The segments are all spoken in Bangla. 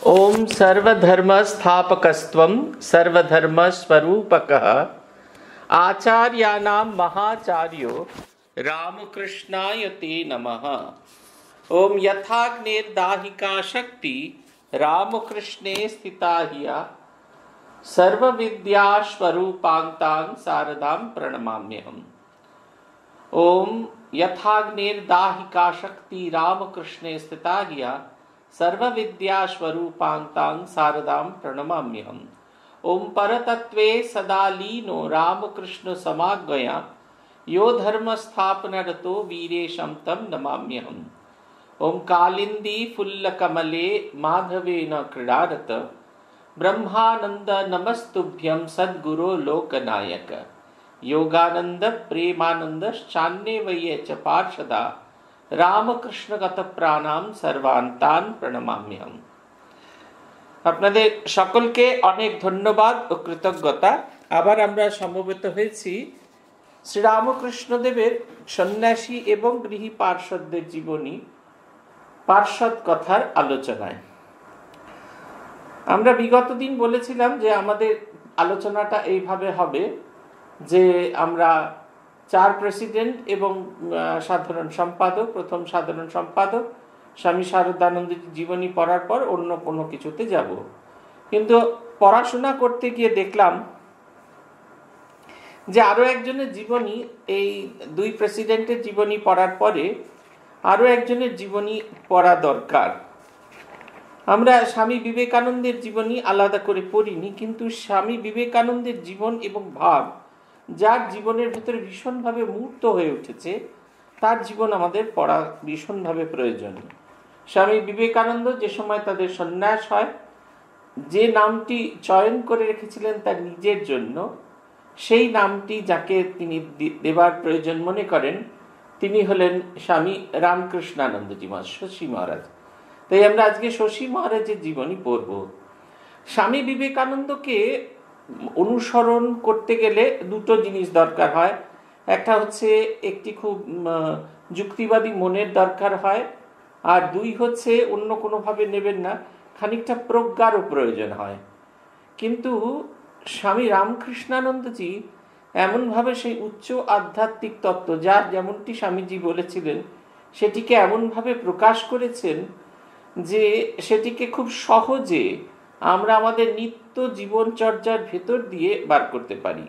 ओम सर्वधर्म स्थापकस्त्वं सर्वधर्मस्वरूपकः आचार्याणां महाचार्यो रामकृष्णाय ते नमः। ओम यथाग्निर्दाहिका शक्ति रामकृष्णे स्थिता हिया सर्वविद्यास्वरूपान्तां शारदां प्रणमाम्यहम्। ओम यथाग्निर्दाहिका शक्ति रामकृष्णे स्थिता हिया सर्वविद्यास्वरूपान्तां शारदां प्रणमाम्यहम्। ओम परतत्वे सदा लीनो रामकृष्ण समाज्ञया यो धर्म स्थापनरतो वीरेशं तं नमाम्यहम्। ओम कालिंदी फुल्लकमले माधवेन क्रीडारत ब्रह्मानंद नमस्तुभ्यं सद्गुरो लोकनायक योगानंद प्रेमानंद चान्ये वये च पार्षदा রামকৃষ্ণ গত প্রাণাম সর্বান্তান প্রণমাম্যহম। আপনাদের সকলকে অনেক ধন্যবাদ ও কৃতজ্ঞতা। আবার আমরা সমবেত হয়েছি শ্রীরামকৃষ্ণদেবের সন্ন্যাসী এবং গৃহী পার্ষদদের জীবনী পার্ষদ কথার আলোচনায়। আমরা বিগত দিন বলেছিলাম যে আমাদের আলোচনাটা এইভাবে হবে যে আমরা চার প্রেসিডেন্ট এবং সাধারণ সম্পাদক, প্রথম সাধারণ সম্পাদক স্বামী শারদানন্দ জীবনী পড়ার পর অন্য কোনো কিছুতে যাব। কিন্তু পড়াশোনা করতে গিয়ে দেখলাম যে আরো একজনের জীবনী, এই দুই প্রেসিডেন্টের জীবনী পড়ার পরে আরো একজনের জীবনী পড়া দরকার। আমরা স্বামী বিবেকানন্দের জীবনী আলাদা করে পড়িনি, কিন্তু স্বামী বিবেকানন্দের জীবন এবং ভাব যার জীবনের ভেতরে ভীষণভাবে মূর্ত হয়ে উঠেছে তার জীবন আমাদের পড়া ভীষণভাবে প্রয়োজনীয়। স্বামী বিবেকানন্দ যে সময় তাদের সন্ন্যাস হয়, যে নামটি চয়ন করে রেখেছিলেন তার নিজের জন্য, সেই নামটি যাকে তিনি দেবার প্রয়োজন মনে করেন তিনি হলেন স্বামী রামকৃষ্ণানন্দজি শশী মহারাজ। তাই আমরা আজকে শশী মহারাজের জীবনী পড়ব। স্বামী বিবেকানন্দকে অনুসরণ করতে গেলে দুটো জিনিস দরকার হয়। একটা হচ্ছে একটি খুব যুক্তিবাদী মনের দরকার হয়, আর দুই হচ্ছে অন্য কোনোভাবে নেবেন না, খানিকটা প্রজ্ঞারও প্রয়োজন হয়। কিন্তু স্বামী রামকৃষ্ণানন্দজি এমনভাবে সেই উচ্চ আধ্যাত্মিক তত্ত্ব, যার যেমনটি স্বামীজি বলেছিলেন, সেটিকে এমনভাবে প্রকাশ করেছেন যে সেটিকে খুব সহজে আমরা আমাদের নিত্য জীবনচর্যার ভেতর দিয়ে বার করতে পারি।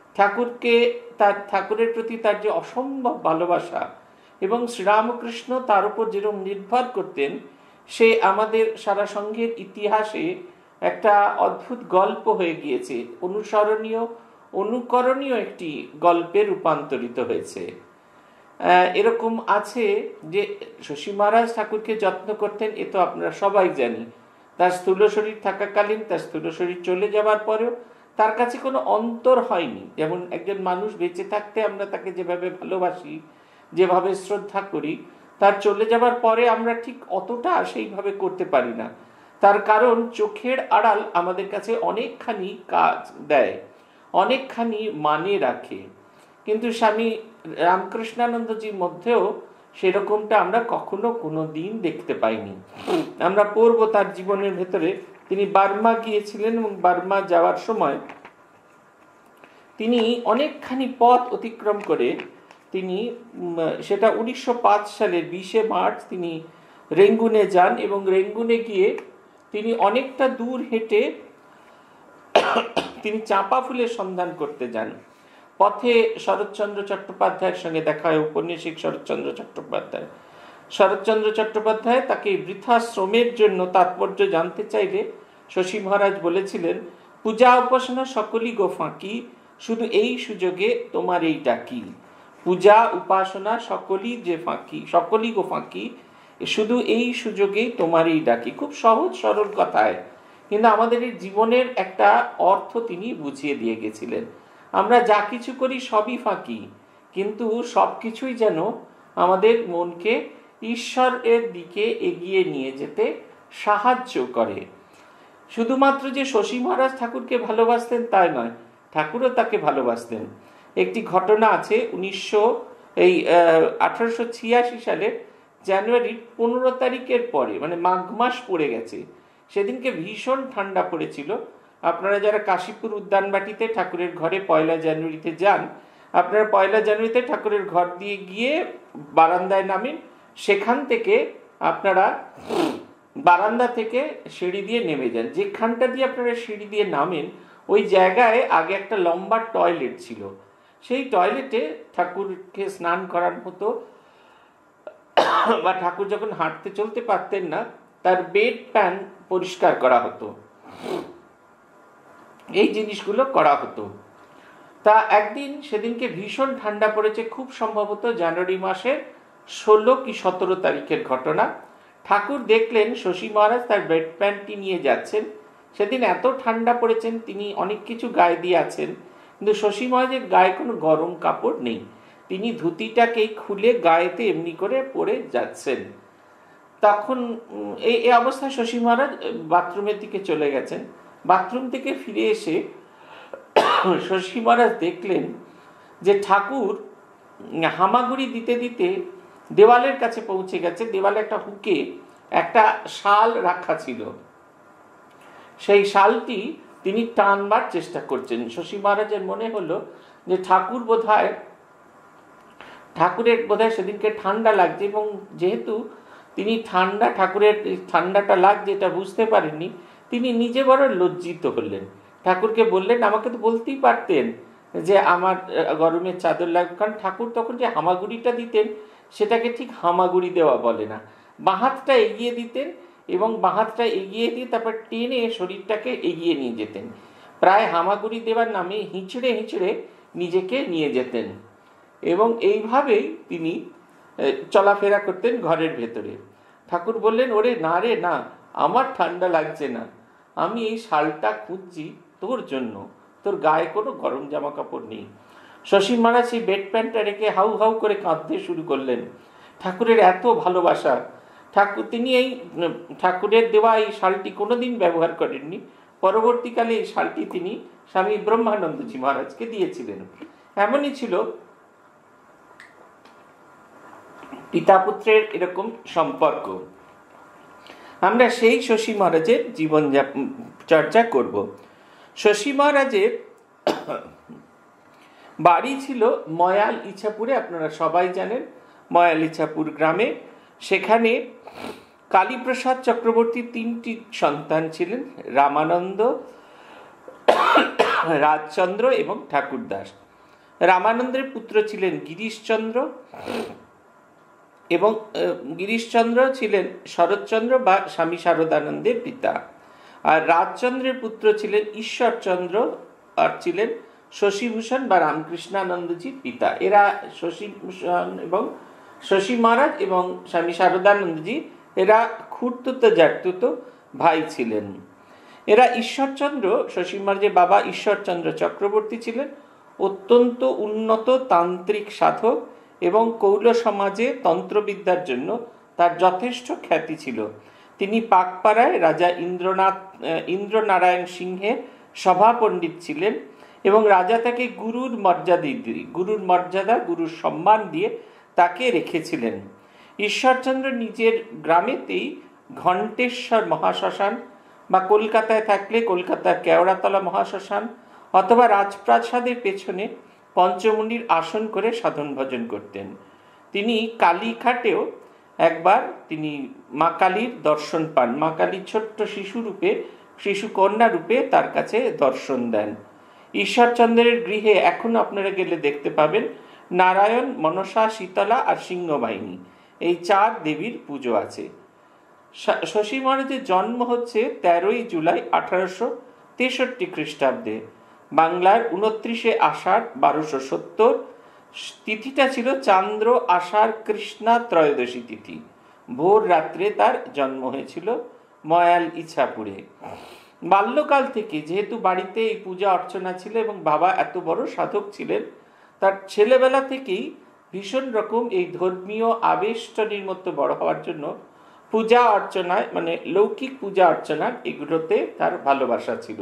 ঠাকুরের প্রতি তার যে অসম্ভব ভালোবাসা এবং শ্রীরামকৃষ্ণ তার উপর যেরকম নির্ভর করতেন, সে আমাদের সারা সঙ্ঘের ইতিহাসে একটা অদ্ভুত গল্প হয়ে গিয়েছে, অনুকরণীয় একটি গল্পে রূপান্তরিত হয়েছে। এরকম আছে যে শশী মহারাজ ঠাকুরকে যত্ন করতেন, এ তো আপনারা সবাই জানি। তার স্থূল শরীর থাকাকালীন, তার স্থূল শরীর চলে যাওয়ার পরেও তার কাছে কোনো অন্তর হয়নি। যেমন একজন মানুষ বেঁচে থাকতে আমরা তাকে যেভাবে ভালোবাসি, যেভাবে শ্রদ্ধা করি, তার চলে যাবার পরে আমরা ঠিক অতটা সেইভাবে করতে পারি না। তার কারণ চোখের আড়াল আমাদের কাছে অনেকখানি কাজ দেয়, অনেকখানি মানে রাখে। কিন্তু স্বামী রামকৃষ্ণানন্দজির মধ্যেও সেরকমটা আমরা কখনো কোনো দিন দেখতে পাইনি। আমরা পড়ব তার জীবনের ভেতরে তিনি বার্মা গিয়েছিলেন এবং বার্মা যাওয়ার সময় তিনি অনেকখানি পথ অতিক্রম করে তিনি সেটা 1905 সালের 20 মার্চ তিনি রেঙ্গুনে যান এবং রেঙ্গুনে গিয়ে তিনি অনেকটা দূর হেঁটে তিনি চাঁপা ফুলের সন্ধান করতে যান। পথে শরৎচন্দ্র চট্টোপাধ্যায়ের সঙ্গে দেখা হয়, ঔপন্যাসিক শরৎচন্দ্র চট্টোপাধ্যায় তাকে বৃথা শ্রমের জন্য তাৎপর্য জানতে চাইলে শশী মহারাজ বলেছিলেন, পূজা উপাসনা সকলই গো ফাঁকি, শুধু এই সুযোগে তোমার এই ডাকি। পূজা উপাসনা সকলই গো ফাঁকি, শুধু এই সুযোগেই তোমার এই ডাকি। খুব সহজ সরল কথায়, কিন্তু আমাদের এই জীবনের একটা অর্থ তিনি বুঝিয়ে দিয়ে গেছিলেন। আমরা যা কিছু করি সবই ফাঁকি, কিন্তু সবকিছুই যেন আমাদের মনকে ঈশ্বরের দিকে এগিয়ে নিয়ে যেতে সাহায্য করে। শুধুমাত্র যে শশী মহারাজ ঠাকুরকে ভালোবাসতেন তাই নয়, ঠাকুরও তাকে ভালোবাসতেন। একটি ঘটনা আছে, 1886 সালে জানুয়ারির 15 তারিখের পরে, মানে মাঘ মাস পড়ে গেছে, সেদিনকে ভীষণ ঠান্ডা পড়েছিল। আপনারা যারা কাশীপুর উদ্যানবাটিতে ঠাকুরের ঘরে 1 জানুয়ারিতে যান, আপনারা 1 জানুয়ারিতে ঠাকুরের ঘর দিয়ে গিয়ে বারান্দায় নামেন, সেখান থেকে আপনারা বারান্দা থেকে সিঁড়ি দিয়ে নেমে যান। যেখানটা দিয়ে আপনারা সিঁড়ি দিয়ে নামেন ওই জায়গায় আগে একটা লম্বা টয়লেট ছিল। সেই টয়লেটে ঠাকুরকে স্নান করার মতো বা ঠাকুর যখন হাঁটতে চলতে পারতেন না, তার বেড প্যান পরিষ্কার করা হতো, এই জিনিসগুলো করা হতো। তা একদিন সেদিনকে ভীষণ ঠান্ডা পড়েছে, খুব সম্ভবত জানুয়ারি মাসের 16 কি 17 তারিখের ঘটনা। ঠাকুর দেখলেন শশী মহারাজ তার বেড প্যান্টটি নিয়ে যাচ্ছেন। সেদিন এত ঠান্ডা পড়েছেন, তিনি অনেক কিছু গায়ে দিয়ে আছেন, কিন্তু শশী মহারাজের গায়ে কোনো গরম কাপড় নেই। তিনি ধুতিটাকেই খুলে গায়েতে এমনি করে পরে যাচ্ছেন। তখন এই অবস্থায় শশী মহারাজ বাথরুমের দিকে চলে গেছেন। বাথরুম থেকে ফিরে এসে শশী মহারাজ দেখলেন যে ঠাকুর হামাগুড়ি দিতে দিতে দেওয়ালের কাছে পৌঁছে গেছে। দেওয়ালে একটা হুকে একটা শাল রাখা ছিল, সেই শালটি তিনি টানবার চেষ্টা করছেন। শশী মহারাজের মনে হলো যে ঠাকুরের বোধহয় সেদিনকে ঠান্ডা লাগছে, এবং যেহেতু তিনি ঠাকুরের ঠান্ডাটা লাগছে এটা বুঝতে পারেননি, তিনি নিজে বড় লজ্জিত হলেন। ঠাকুরকে বললেন, আমাকে তো বলতেই পারতেন যে আমার গরমের চাদর লাগবে, কারণ ঠাকুর তখন যে হামাগুড়িটা দিতেন সেটাকে ঠিক হামাগুড়ি দেওয়া বলে না, বাঁ হাতটা এগিয়ে দিতেন এবং বাঁ হাতটা এগিয়ে দিয়ে তারপর টেনে শরীরটাকে এগিয়ে নিয়ে যেতেন। প্রায় হামাগুড়ি দেওয়ার নামে হিঁচড়ে হিঁচড়ে নিজেকে নিয়ে যেতেন, এবং এইভাবেই তিনি চলাফেরা করতেন ঘরের ভেতরে। ঠাকুর বললেন, ওরে না রে না, আমার ঠান্ডা লাগছে না, আমি এই শালটা খুঁজছি তোর জন্য, তোর গায়ে কোনো গরম জামা কাপড় নেই। শশী মহারাজ সেই বেড প্যান্টটা রেখে হাউ হাউ করে কাঁদতে শুরু করলেন। ঠাকুরের এত ভালোবাসা, তিনি এই ঠাকুরের দেওয়া এই শালটি কোনোদিন ব্যবহার করেননি। পরবর্তীকালে এই শালটি তিনি স্বামী ব্রহ্মানন্দজি মহারাজকে দিয়েছিলেন। এমনই ছিল পিতা পুত্রের এরকম সম্পর্ক। আমরা সেই শশী মহারাজের জীবন চর্চা করব। শশী মহারাজের বাড়ি ছিল ময়াল ইছাপুরে, আপনারা সবাই জানেন ময়াল ইছাপুর গ্রামে। সেখানে কালীপ্রসাদ চক্রবর্তী 3টি সন্তান ছিলেন, রামানন্দ, রাজচন্দ্র এবং ঠাকুরদাস। রামানন্দের পুত্র ছিলেন গিরিশচন্দ্র, এবং গিরিশচন্দ্র ছিলেন শরৎচন্দ্র বা স্বামী শারদানন্দের পিতা। আর রাজচন্দ্রের পুত্র ছিলেন ঈশ্বরচন্দ্র, আর ছিলেন শশীভূষণ বা রামকৃষ্ণানন্দজির পিতা। এরা শশীভূষণ এবং শশী মহারাজ এবং স্বামী শারদানন্দজি এরা খুড়তুতো জ্যাঠতুতো ভাই ছিলেন। এরা ঈশ্বরচন্দ্র, শশী মহারাজের বাবা ঈশ্বরচন্দ্র চক্রবর্তী ছিলেন অত্যন্ত উন্নত তান্ত্রিক সাধক, এবং কৌল সমাজে তন্ত্রবিদ্যার জন্য তার যথেষ্ট খ্যাতি ছিল। তিনি পাকপাড়ায় রাজা ইন্দ্রনারায়ণ সিংহের সভাপণ্ডিত ছিলেন, এবং রাজা তাকে গুরুর সম্মান দিয়ে তাকে রেখেছিলেন। ঈশ্বরচন্দ্র নিজের গ্রামেতেই ঘণ্টেশ্বর মহাশ্মশান, বা কলকাতায় থাকলে কলকাতার কেওড়াতলা মহাশ্মশান, অথবা রাজপ্রাসাদের পেছনে পঞ্চমুণ্ডির আসন করে সাধন ভজন করতেন। তিনি কালীঘাটেও একবার তিনি মা কালীর দর্শন পান। মা কালী ছোট্ট শিশু কন্যা রূপে তার কাছে দর্শন দেন। ঈশ্বরচন্দ্রের গৃহে এখন আপনারা গেলে দেখতে পাবেন নারায়ণ, মনসা, শীতলা আর সিংহবাহিনী, এই 4 দেবীর পুজো আছে। শশী মহারাজের জন্ম হচ্ছে 13ই জুলাই 1863 খ্রিস্টাব্দে, বাংলার 29শে আষাঢ় 1270। তিথিটা ছিল চান্দ্র আষাঢ় কৃষ্ণা ত্রয়োদশী তিথি। ভোর রাত্রে তার জন্ম হয়েছিল ময়াল ইছাপুরে। বাল্যকাল থেকে যেহেতু বাড়িতে এই পূজা অর্চনা ছিল এবং বাবা এত বড় সাধক ছিলেন, তার ছেলেবেলা থেকেই ভীষণ রকম এই ধর্মীয় আবেষ্টনীর মধ্যে বড় হওয়ার জন্য পূজা অর্চনায়, মানে লৌকিক পূজা অর্চনা, এগুলোতে তার ভালোবাসা ছিল।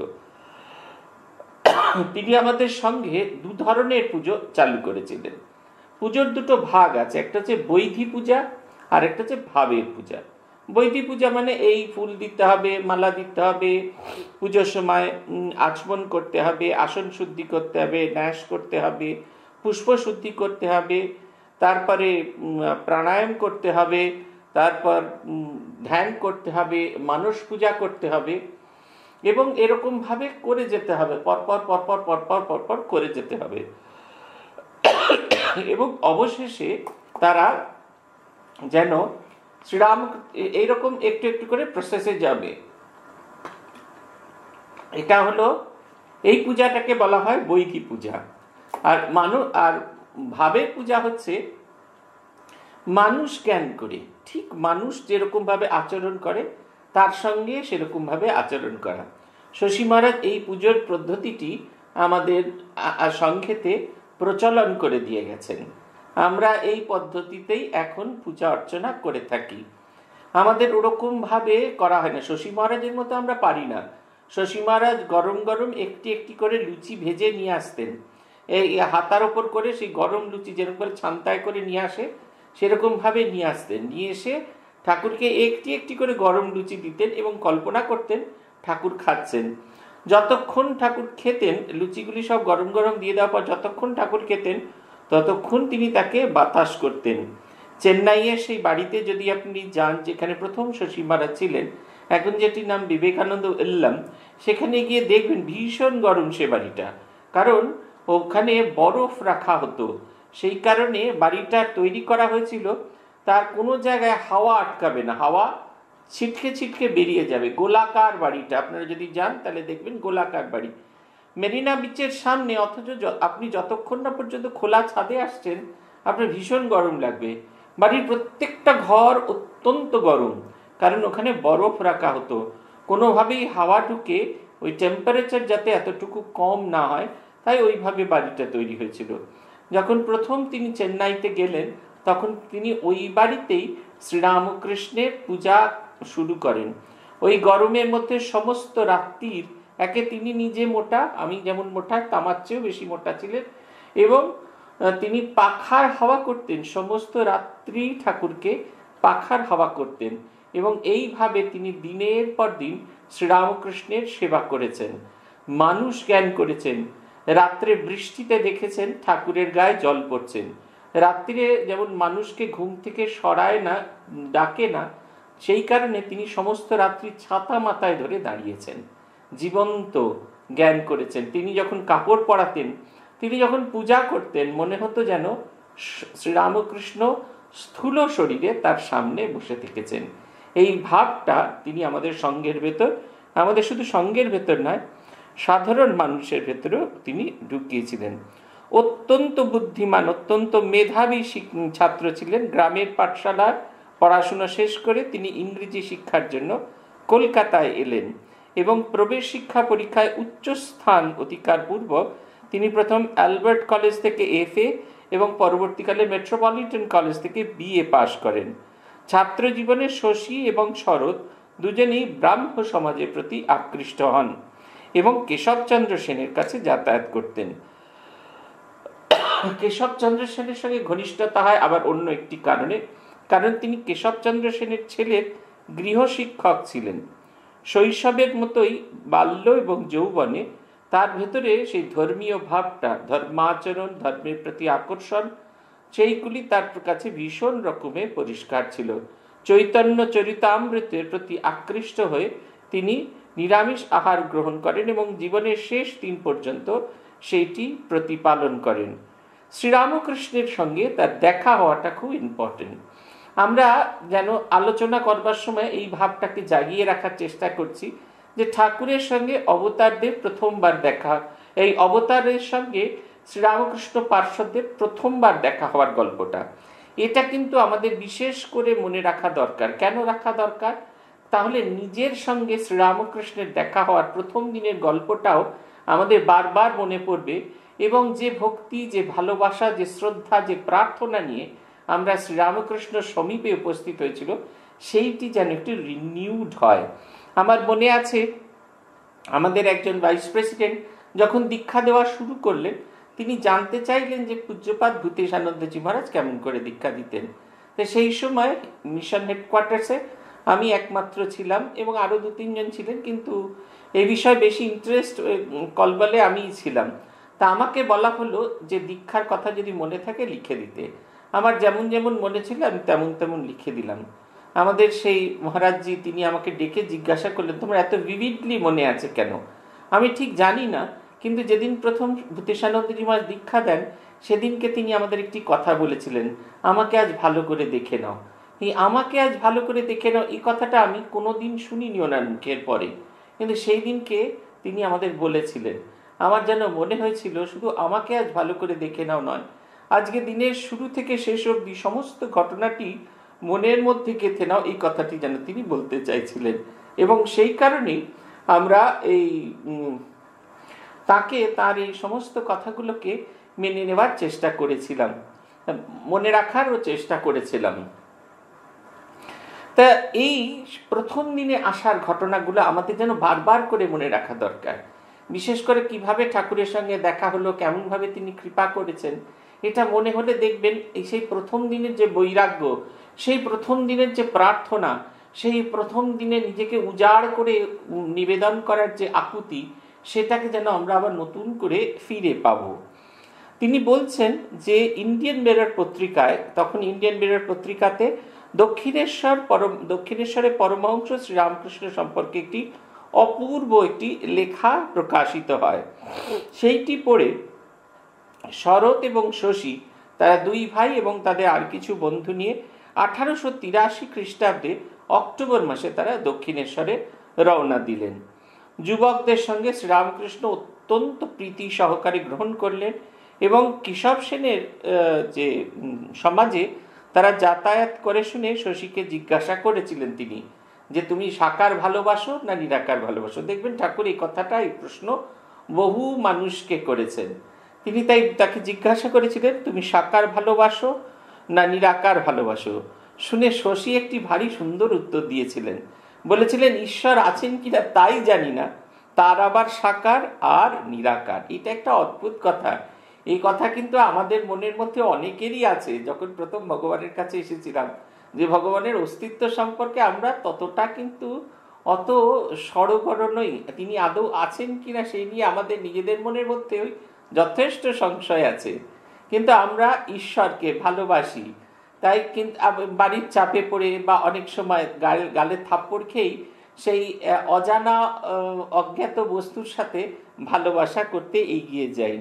তিনি আমাদের সঙ্গে 2 ধরনের পুজো চালু করেছিলেন। পুজোর 2টো ভাগ আছে, একটা হচ্ছে বৈধি পূজা আর একটা হচ্ছে ভাবের পূজা। বৈদিক পূজা মানে এই ফুল দিতে হবে, মালা দিতে হবে, পুজোর সময় আচমন করতে হবে, আসন শুদ্ধি করতে হবে, ন্যাস করতে হবে, পুষ্প শুদ্ধি করতে হবে, তারপরে প্রাণায়াম করতে হবে, তারপর ধ্যান করতে হবে, মানস পূজা করতে হবে, এবং এরকমভাবে করে যেতে হবে, পরপর পরপর পরপর পরপর করে যেতে হবে। এবং অবশেষে তারা যেন শ্রীরাম এইরকম একটু একটু করে প্রসেসে যাবে। এটা হলো, এই পূজাটাকে বলা হয় বৈদিক পূজা। আর ভাবের পূজা হচ্ছে মানুষ জ্ঞান করে, ঠিক মানুষ যেরকম ভাবে আচরণ করে তার সঙ্গে সেরকম ভাবে আচরণ করা। শশী মহারাজ এই পুজোর পদ্ধতিটি আমাদের সংক্ষেপে প্রচলন করে দিয়ে গেছেন। আমরা এই পদ্ধতিতেই এখন পূজা অর্চনা করে থাকি। আমাদের ওরকম ভাবে করা হয় না, শশী মহারাজের মতো আমরা পারি না। শশী মহারাজ গরম গরম একটি একটি করে লুচি ভেজে নিয়ে আসতেন, এই হাতার ওপর করে সেই গরম লুচি যেরকম করে ছান্তায় করে নিয়ে আসে সেরকম ভাবে নিয়ে আসতেন, নিয়ে এসে ঠাকুরকে একটি একটি করে গরম লুচি দিতেন এবং কল্পনা করতেন ঠাকুর খাচ্ছেন। যতক্ষণ ঠাকুর খেতেন, লুচিগুলি সব গরম গরম দিয়ে দেওয়ার পর যতক্ষণ ঠাকুর খেতেন ততক্ষণ তিনি তাকে বাতাস করতেন। চেন্নাইয়ের সেই বাড়িতে যদি আপনি যান যেখানে প্রথম শশী মহারাজ ছিলেন, এখন যেটির নাম বিবেকানন্দ ইল্লাম, সেখানে গিয়ে দেখবেন ভীষণ গরম সে বাড়িটা, কারণ ওখানে বরফ রাখা হতো। সেই কারণে বাড়িটা তৈরি করা হয়েছিল, তার কোনো জায়গায় হাওয়া আটকাবে না, হাওয়া ছিটকে ছিটকে বেরিয়ে যাবে। গোলাকার বাড়িটা, আপনারা যদি যান তাহলে দেখবেন গোলাকার বাড়ি, মেরিনা বিচের সামনে, অথচ আপনি যতক্ষণ না পর্যন্ত খোলা ছাদে আসছেন আপনার ভীষণ গরম লাগবে। বাড়ির প্রত্যেকটা ঘর অত্যন্ত গরম, কারণ ওখানে বরফ রাখা হতো। কোনোভাবেই হাওয়া ঢুকে ওই টেম্পারেচার যাতে এতটুকু কম না হয়, তাই ওইভাবে বাড়িটা তৈরি হয়েছিল। যখন প্রথম তিনি চেন্নাইতে গেলেন তখন তিনি ওই বাড়িতেই শ্রীরামকৃষ্ণের পূজা শুরু করেন। ওই গরমের মধ্যে সমস্ত রাত্রির, একে তিনি নিজে মোটা, আমি যেমন মোটা তামার চেয়েও বেশি মোটা ছিলেন, এবং তিনি পাখার হাওয়া করতেন, সমস্ত রাত্রি ঠাকুরকে পাখার হাওয়া করতেন, এবং এইভাবে তিনি দিনের পর দিন শ্রীরামকৃষ্ণের সেবা করেছেন, মানুষ জ্ঞান করেছেন। রাত্রে বৃষ্টিতে দেখেছেন ঠাকুরের গায়ে জল পড়ছেন। রাত্রিরে যেমন মানুষকে ঘুম থেকে সরায় না, ডাকে না, সেই কারণে তিনি সমস্ত রাত্রি ছাতা মাথায় ধরে দাঁড়িয়েছেন, জীবন্ত জ্ঞান করেছেন। তিনি যখন কাপড় পরাতেন, তিনি যখন পূজা করতেন, মনে হতো যেন শ্রীরামকৃষ্ণ স্থূল শরীরে তার সামনে বসে থেকেছেন। এই ভাবটা তিনি আমাদের সঙ্ঘের ভেতর, আমাদের শুধু সঙ্ঘের ভেতর নয়, সাধারণ মানুষের ভেতরেও তিনি ঢুকিয়েছিলেন। অত্যন্ত বুদ্ধিমান, অত্যন্ত মেধাবী ছাত্র ছিলেন। গ্রামের পাঠশালার পড়াশোনা শেষ করে তিনি ইংরেজি শিক্ষার জন্য কলকাতায় এলেন, এবং প্রবেশ শিক্ষা পরীক্ষায় উচ্চ স্থান অধিকার পূর্বক তিনি প্রথম অ্যালবার্ট কলেজ থেকে FA এবং পরবর্তীকালে মেট্রোপলিটন কলেজ থেকে BA পাশ করেন। ছাত্র জীবনে শশী এবং শরৎ দুজনেই ব্রাহ্ম সমাজের প্রতি আকৃষ্ট হন এবং কেশবচন্দ্র সেনের কাছে যাতায়াত করতেন। কেশবচন্দ্র সেনের সঙ্গে ঘনিষ্ঠতা হয় আবার অন্য একটি কারণে, কারণ তিনি কেশবচন্দ্র সেনের ছেলের গৃহশিক্ষক ছিলেন। শৈশবের মতোই বাল্য এবং যৌবনে তার ভেতরে সেই ধর্মীয় ভাবটা, ধর্মাচরণ, ধর্মের প্রতি আকর্ষণ, সেইগুলি তার কাছে ভীষণ রকমের পরিষ্কার ছিল। চৈতন্য চরিতামৃতের প্রতি আকৃষ্ট হয়ে তিনি নিরামিষ আহার গ্রহণ করেন এবং জীবনের শেষ দিন পর্যন্ত সেইটি প্রতিপালন করেন। শ্রীরামকৃষ্ণের সঙ্গে তার দেখা হওয়াটা খুব ইম্পর্টেন্ট। আমরা যেন আলোচনা করবার সময় এই ভাবটাকে জাগিয়ে রাখার চেষ্টা করছি যে ঠাকুরের সঙ্গে অবতারদের প্রথমবার দেখা, এই অবতারের সঙ্গে শ্রীরামকৃষ্ণ পার্শ্বদের প্রথমবার দেখা হওয়ার গল্পটা, এটা কিন্তু আমাদের বিশেষ করে মনে রাখা দরকার। কেন রাখা দরকার? তাহলে নিজের সঙ্গে শ্রীরামকৃষ্ণের দেখা হওয়ার প্রথম দিনের গল্পটাও আমাদের বারবার মনে পড়বে, এবং যে ভক্তি, যে ভালোবাসা, যে শ্রদ্ধা, যে প্রার্থনা নিয়ে আমরা শ্রীরামকৃষ্ণ সমীপে উপস্থিত হয়েছিল, সেইটি যেন একটু রিনিউড হয়। আমার মনে আছে আমাদের একজন ভাইস প্রেসিডেন্ট যখন দীক্ষা দেওয়া শুরু করলেন, তিনি জানতে চাইলেন যে পূজ্যপাদ ভূতেশানন্দজি মহারাজ কেমন করে দীক্ষা দিতেন। তো সেই সময় মিশন হেডকোয়ার্টার্সে আমি একমাত্র ছিলাম এবং আরও 2-3 জন ছিলেন, কিন্তু এই বিষয়ে বেশি ইন্টারেস্ট কলবলে আমিই ছিলাম। তা আমাকে বলা হলো যে দীক্ষার কথা যদি মনে থাকে লিখে দিতে। আমার যেমন যেমন মনে ছিল আমি তেমন তেমন লিখে দিলাম। আমাদের সেই মহারাজজি তিনি আমাকে ডেকে জিজ্ঞাসা করলেন, তোমার এত ভিভিডলি মনে আছে কেন? আমি ঠিক জানি না, কিন্তু যেদিন প্রথম ভূতেশানন্দজি মহারাজ দীক্ষা দেন সেদিনকে তিনি আমাদের একটি কথা বলেছিলেন, আমাকে আজ ভালো করে দেখে নাও। এই আমাকে আজ ভালো করে দেখে নাও এই কথাটা আমি কোনোদিন শুনিনি ওনার মুখের পরে, কিন্তু সেই দিনকে তিনি আমাদের বলেছিলেন। আমার যেন মনে হয়েছিল শুধু আমাকে আজ ভালো করে দেখে নাও নয়, আজকে দিনের শুরু থেকে শেষ অবধি সমস্ত ঘটনাটি মনের মধ্যে গেঁথে নাও, এই কথাটি যেন তিনি বলতে চাইছিলেন। এবং সেই কারণেই আমরা এই তাকে তার এই সমস্ত কথাগুলোকে মেনে নেওয়ার চেষ্টা করেছিলাম, মনে রাখারও চেষ্টা করেছিলাম। তা এই প্রথম দিনে আসার ঘটনাগুলো আমাদের যেন বারবার করে মনে রাখা দরকার। বিশেষ করে কিভাবে ঠাকুরের সঙ্গে দেখা হলো, কেমনভাবে তিনি কৃপা করেছেন, এটা মনে হলে দেখবেন এই সেই প্রথম দিনের যে বৈরাগ্য, সেই প্রথম দিনের যে প্রার্থনা, সেই প্রথম দিনে নিজেকে উজাড় করে নিবেদন করার যে আকুতি, সেটাকে যেন আমরা আবার নতুন করে ফিরে পাবো। তিনি বলছেন যে ইন্ডিয়ান মিরর পত্রিকায়, তখন ইন্ডিয়ান মিরর পত্রিকাতে দক্ষিণেশ্বরে পরমহংস শ্রীরামকৃষ্ণ সম্পর্কে একটি অপূর্ব একটি লেখা প্রকাশিত হয়। সেইটি পড়ে শরৎ এবং শশী, তারা দুই ভাই এবং তাদের আর কিছু বন্ধু নিয়ে 1883 খ্রিস্টাব্দে অক্টোবর মাসে তারা দক্ষিণেশ্বরে রওনা দিলেন। যুবকদের সঙ্গে শ্রীরামকৃষ্ণ অত্যন্ত প্রীতি সহকারে গ্রহণ করলেন এবং কেশব সেনের যে সমাজে তারা যাতায়াত করে শুনে শশীকে জিজ্ঞাসা করেছিলেন তিনি যে তুমি সাকার ভালোবাসো না নিরাকার ভালোবাসো। দেখবেন ঠাকুর এই কথাটা, এই প্রশ্ন বহু মানুষকে করেছেন। তিনি তাই তাকে জিজ্ঞাসা করেছিলেন তুমি সাকার ভালোবাসো না নিরাকার ভালোবাসো। শুনে শশী একটি ভারী সুন্দর উত্তর দিয়েছিলেন, বলেছিলেন ঈশ্বর আছেন কিনা তাই জানি না, তার আবার সাকার আর নিরাকার। এটা একটা অদ্ভুত কথা। এই কথা কিন্তু আমাদের মনের মধ্যে অনেকেরই আছে। যখন প্রথম ভগবানের কাছে এসেছিলাম, যে ভগবানের অস্তিত্ব সম্পর্কে আমরা ততটা কিন্তু অত সড়গড় নই, তিনি আদৌ আছেন কিনা সেই নিয়ে আমাদের নিজেদের মনের মধ্যে যথেষ্ট সংশয় আছে। কিন্তু আমরা ঈশ্বরকে ভালোবাসি, তাই কিন্তু বাড়ির চাপে পড়ে বা অনেক সময় গালে থাপ্পড় খেয়েই সেই অজানা অজ্ঞাত বস্তুর সাথে ভালোবাসা করতে এগিয়ে যাই।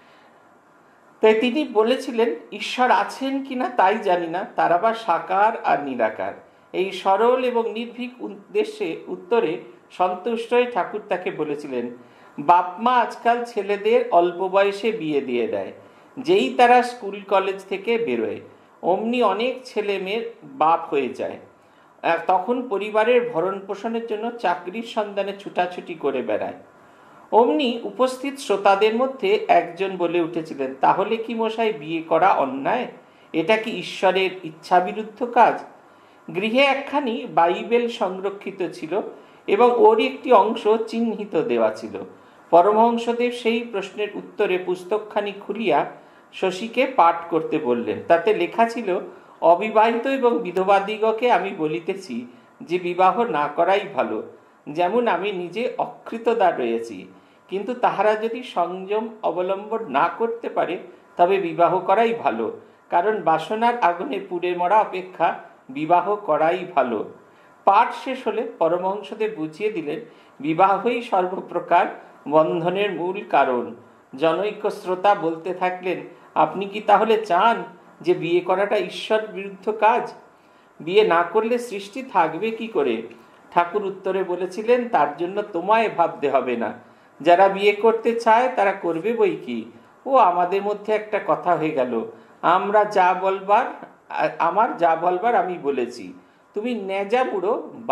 তাই তিনি বলেছিলেন ঈশ্বর আছেন কিনা তাই জানি না, তার আবার সাকার আর নিরাকার। এই সরল এবং নির্ভীক উত্তরে সন্তুষ্ট হয়ে ঠাকুর তাকে বলেছিলেন, বাপমা আজকাল ছেলেদের অল্প বয়সে বিয়ে দিয়ে দেয়, যেই তারা স্কুল কলেজ থেকে বেরোয় অমনি অনেক ছেলে মেয়ের বাপ হয়ে যায়। তখন পরিবারের ভরণ পোষণের জন্য চাকরির সন্ধানে ছুটাছুটি করে বেড়ায়। অমনি উপস্থিত শ্রোতাদের মধ্যে একজন বলে উঠেছিলেন, তাহলে কি মশাই বিয়ে করা অন্যায়? এটা কি ঈশ্বরের ইচ্ছা বিরুদ্ধ কাজ? গৃহে একখানি বাইবেল সংরক্ষিত ছিল এবং ওর একটি অংশ চিহ্নিত দেওয়া ছিল। পরমহংসদেব সেই প্রশ্নের উত্তরে পুস্তকখানি খুলিয়া শশীকে পাঠ করতে বললেন। তাতে লেখা ছিল, অবিবাহিত এবং বিধবাদিগকে আমি বলিতেছি যে বিবাহ না করাই ভালো, যেমন আমি নিজে অকৃতদার রয়েছি, কিন্তু তাহারা যদি সংযম অবলম্বন না করতে পারে তবে বিবাহ করাই ভালো, কারণ বাসনার আগুনে পুড়ে মরা অপেক্ষা বিবাহ করাই ভালো। পাঠ শেষ হলে পরমহংসদেব বুঝিয়ে দিলেন, বিবাহই সর্বপ্রকার বন্ধনের মূল কারণ। জনৈক শ্রোতা বলতে থাকলেন, আপনি কি তাহলে চান যে বিয়ে করাটা ঈশ্বর বিরুদ্ধ কাজ? বিয়ে না করলে সৃষ্টি থাকবে কি করে? ঠাকুর উত্তরে বলেছিলেন, তার জন্য তোমায় ভাবতে হবে না, যারা বিয়ে করতে চায় তারা করবে বই কি। ও আমাদের মধ্যে একটা কথা হয়ে গেল, আমার যা বলবার আমি বলেছি, তুমি ন্যাজা মুড়ো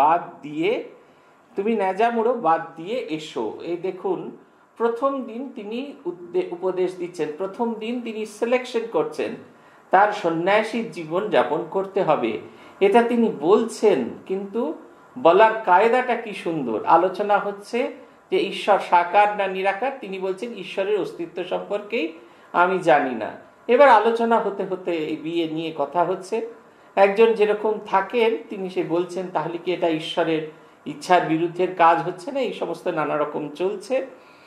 বাদ দিয়ে এসো। এই দেখুন, প্রথম দিন তিনি উপদেশ দিচ্ছেন, প্রথম দিন তিনি সিলেকশন করছেন, তার সন্ন্যাসীর জীবন যাপন করতে হবে, এটা তিনি বলছেন। কিন্তু বলার কায়দাটা কি সুন্দর। আলোচনা হচ্ছে যে ঈশ্বর সাকার না নিরাকার, তিনি বলছেন ঈশ্বরের অস্তিত্ব সম্পর্কেই আমি জানি না। এবার আলোচনা হতে হতে এই বিয়ে নিয়ে কথা হচ্ছে। একজন যেরকম থাকেন তিনি সে বলছেন তাহলে কি এটা ঈশ্বরের ইচ্ছার বিরুদ্ধের কাজ হচ্ছে না, এই সমস্ত নানা রকম চলছে।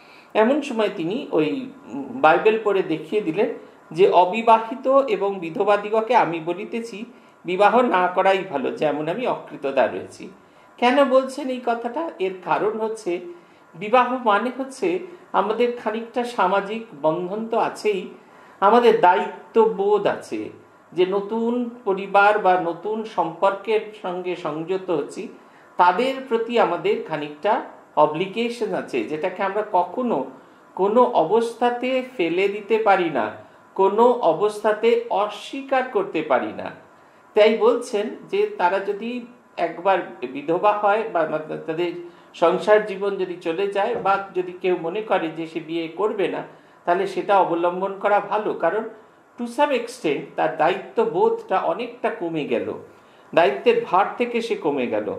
এমন সময় তিনি ওই বাইবেল পড়ে দেখিয়ে দিলেন যে অবিবাহিত এবং বিধবাদিগকে আমি বলিতেছি বিবাহ না করাই ভালো, যেমন আমি অকৃতদা রয়েছি। কেন বলছেন এই কথাটা? এর কারণ হচ্ছে বিবাহ মানে হচ্ছে আমাদের খানিকটা সামাজিক বন্ধন তো আছেই, আমাদের দায়িত্ববোধ আছে যে নতুন পরিবার বা নতুন সম্পর্কের সঙ্গে সংযুক্ত হচ্ছি, তাদের প্রতি আমাদের খানিকটা অব্লিগেশন আছে, যেটাকে আমরা কখনো কোনো অবস্থাতে ফেলে দিতে পারি না, কোনো অবস্থাতে অস্বীকার করতে পারি না। তাই বলছেন যে তারা যদি একবার বিধবা হয় বা তাদের সংসার জীবন যদি চলে যায়, বা যদি কেউ মনে করে যে সে বিয়ে করবে না, তাহলে সেটা অবলম্বন করা ভালো। কারণ টু সাম এক্সটেন্ট তার দায়িত্ববোধটা অনেকটা কমে গেল, দায়িত্বের ভার থেকে সে কমে গেল।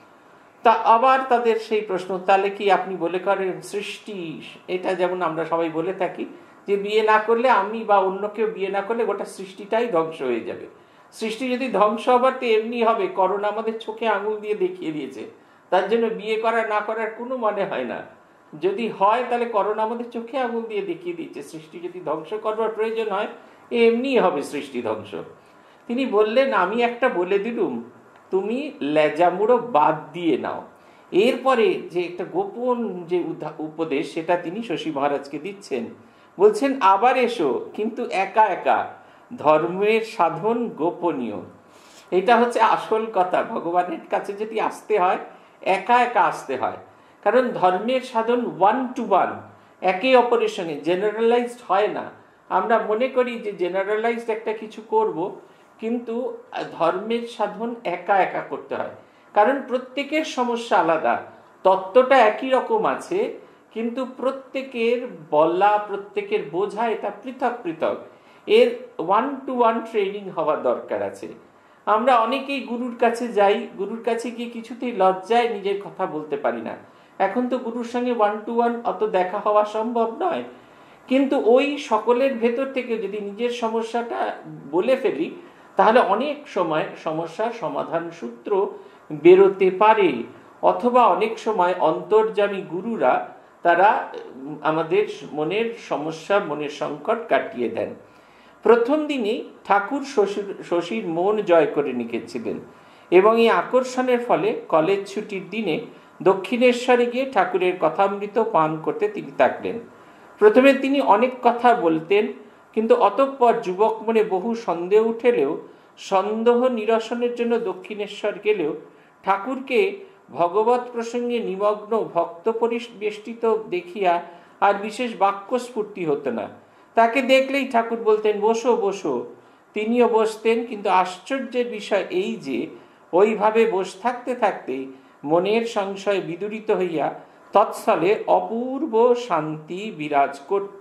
তা আবার তাদের সেই প্রশ্ন, তাহলে কি আপনি বলে করেন সৃষ্টি, এটা যেমন আমরা সবাই বলে থাকি যে বিয়ে না করলে, আমি বা অন্য কেউ বিয়ে না করলে গোটা সৃষ্টিটাই ধ্বংস হয়ে যাবে। সৃষ্টি যদি ধ্বংস হবার তো এমনি হবে, করোনা আমাদের চোখে আঙুল দিয়ে দেখিয়ে দিয়েছে, তার জন্য বিয়ে করা না করার কোনো মানে হয় না। যদি হয় তাহলে করোনা আমাদের চোখে আঙুল দিয়ে দেখিয়ে দিয়েছে, সৃষ্টি যদি ধ্বংস করবার প্রয়োজন হয় এমনি হবে সৃষ্টি ধ্বংস। তিনি বললেন আমি একটা বলে দিলুম, তুমি লেজামুড়ো বাদ দিয়ে নাও। এরপরে যে একটা গোপন যে উপদেশ সেটা তিনি শশী মহারাজকে দিচ্ছেন, বলছেন আবার এসো, কিন্তু একা একা, ধর্মের সাধন গোপনীয়। এটা হচ্ছে আসল কথা। ভগবানের কাছে যদি আসতে হয় একা একা আসতে হয়, কারণ ধর্মের সাধন ওয়ান টু ওয়ান, একে অপরের সঙ্গে জেনারেলাইজড হয় না। আমরা মনে করি যে জেনারেলাইজড একটা কিছু করব, কিন্তু ধর্মের সাধন একা একা করতে হয়, কারণ প্রত্যেকের সমস্যা আলাদা, তত্ত্বটা একই রকম আছে, কিন্তু প্রত্যেকের বলা, প্রত্যেকের বোঝা এটা পৃথক পৃথক। এর ওয়ান টু ওয়ান ট্রেনিং হওয়া দরকার আছে। আমরা অনেকেই গুরুর কাছে যাই, গুরুর কাছে গিয়ে কিছুতেই লজ্জায় নিজের কথা বলতে পারি না। এখন তো গুরুর সঙ্গে ওয়ান টু ওয়ান অত দেখা হওয়া সম্ভব নয়, কিন্তু ওই সকলের ভেতর থেকে যদি নিজের সমস্যাটা বলে ফেলি, তাহলে অনেক সময় সমস্যার সমাধান সূত্র বেরোতে পারে। অথবা অনেক সময় অন্তর্যামী গুরুরা তারা আমাদের মনের সমস্যা, মনের সংকট কাটিয়ে দেন। প্রথম দিনেই ঠাকুর শশীর মন জয় করে নিয়েছিলেন, এবং এই আকর্ষণের ফলে কলেজ ছুটির দিনে দক্ষিণেশ্বরে গিয়ে ঠাকুরের কথামৃত পান করতে তিনি থাকলেন। প্রথমে তিনি অনেক কথা বলতেন, কিন্তু অতঃপর যুবক মনে বহু সন্দেহ উঠেলেও, সন্দেহ নিরসনের জন্য দক্ষিণেশ্বর গেলেও ঠাকুরকে ভগবত প্রসঙ্গে নিমগ্ন ভক্ত পরিবেষ্টিত দেখিয়া আর বিশেষ বাক্যস্ফূর্তি হতো না। তাকে দেখলেই ঠাকুর বলতেন বসো বসো, তিনিও বসতেন, কিন্তু আশ্চর্যের বিষয় এই যে ওইভাবে বসে থাকতে থাকতেই মনের সংশয় বিদূরিত হইয়া তৎস্থলে অপূর্ব শান্তি বিরাজ করত।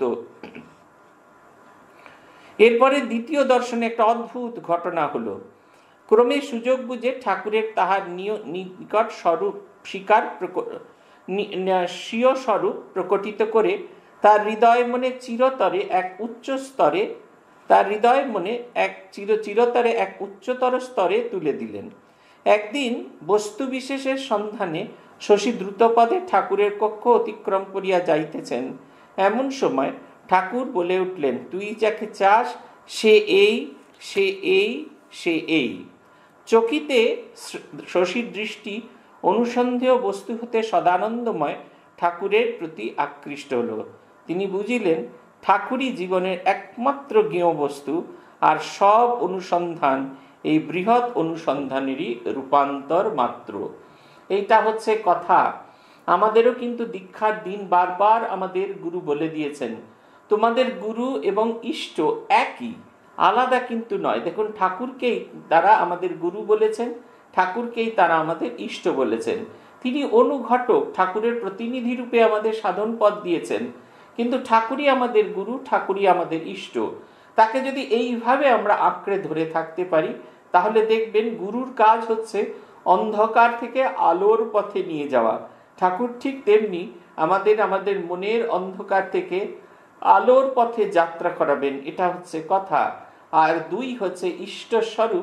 এরপরে দ্বিতীয় দর্শনে একটা অদ্ভুত ঘটনা হলো। ক্রমে সুযোগ বুঝে ঠাকুরের তাহার নিকট স্বরূপ স্বীয় স্বরূপ প্রকটিত করে তার হৃদয় মনে চিরতরে এক উচ্চ স্তরে, তার হৃদয় মনে এক চিরতরে এক উচ্চতর স্তরে তুলে দিলেন। একদিন বস্তু বিশেষের সন্ধানে শশী দ্রুতপদে ঠাকুরের কক্ষ অতিক্রম করিয়া যাইতেছেন। এমন সময় ঠাকুর বলে উঠলেন, তুই যাকে চাস সে এই, সে এই, সে এই। চকিতে শশীর দৃষ্টি অনুসন্ধেয় বস্তু হতে সদানন্দময় ঠাকুরের প্রতি আকৃষ্ট হল। তিনি বুঝিলেন ঠাকুরই জীবনের একমাত্র জ্ঞেয় বস্তু, আর সব অনুসন্ধান এই বৃহৎ অনুসন্ধানেরই রূপান্তর মাত্র। এইটা হচ্ছে কথা। আমাদেরও কিন্তু দীক্ষার দিন বারবার আমাদের গুরু বলে দিয়েছেন, তোমাদের গুরু এবং ইষ্ট একই, আলাদা কিন্তু নয়। দেখুন, ঠাকুরকেই তারা আমাদের গুরু বলেছেন, ঠাকুরকেই তারা আমাদের ইষ্ট বলেছেন। তিনি অনুঘটক, ঠাকুরের প্রতিনিধি রূপে আমাদের সাধন পথ দিয়েছেন, কিন্তু ঠাকুরই আমাদের গুরু, ঠাকুরই আমাদের ইষ্ট। তাকে যদি এইভাবে আমরা আঁকড়ে ধরে থাকতে পারি, তাহলে দেখবেন গুরুর কাজ হচ্ছে অন্ধকার থেকে আলোর পথে নিয়ে যাওয়া। ঠাকুর ঠিক তেমনি আমাদের মনের অন্ধকার থেকে আলোর পথে যাত্রা করাবেন, এটা হচ্ছে কথা। আর দুই হচ্ছে ইষ্ট স্বরূপ,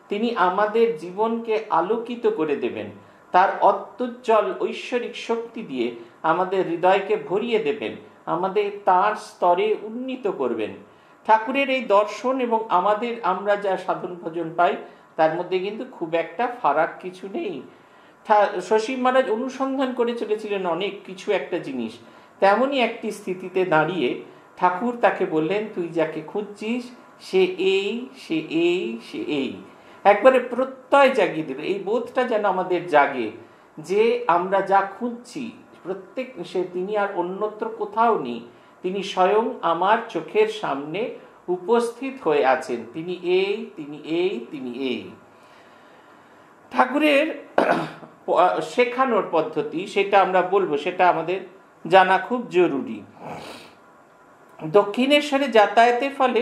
তিনি আমাদের জীবনকে আলোকিত করে দেবেন, তার অত্যুজ্জ্বল ঐশ্বরিক শক্তি দিয়ে আমাদের হৃদয়কে ভরিয়ে দেবেন, আমাদের তার স্তরে উন্নীত করবেন। ঠাকুরের এই দর্শন এবং আমরা যা সাধন ভজন পাই তার মধ্যে কিন্তু খুব একটা ফারাক কিছু নেই। শশী মহারাজ অনুসন্ধান করে চলেছিলেন অনেক কিছু একটা জিনিস, তেমনই একটি স্থিতিতে দাঁড়িয়ে ঠাকুর তাকে বললেন, তুই যাকে খুঁজছিস সে এই, সে এই, সে এই। একবারে প্রত্যয় জাগিয়ে দিল। এই বোধটা যেন আমাদের জাগে যে আমরা যা খুঁজছি প্রত্যেক তিনি আর অন্যত্র কোথাও নেই, তিনি স্বয়ং আমার চোখের সামনে উপস্থিত হয়ে আছেন। তিনি এই, তিনি এই, তিনি এই। ঠাকুরের শেখানোর পদ্ধতি সেটা আমরা বলবো, সেটা আমাদের জানা খুব জরুরি। দক্ষিণেশ্বরে যাতায়াতের ফলে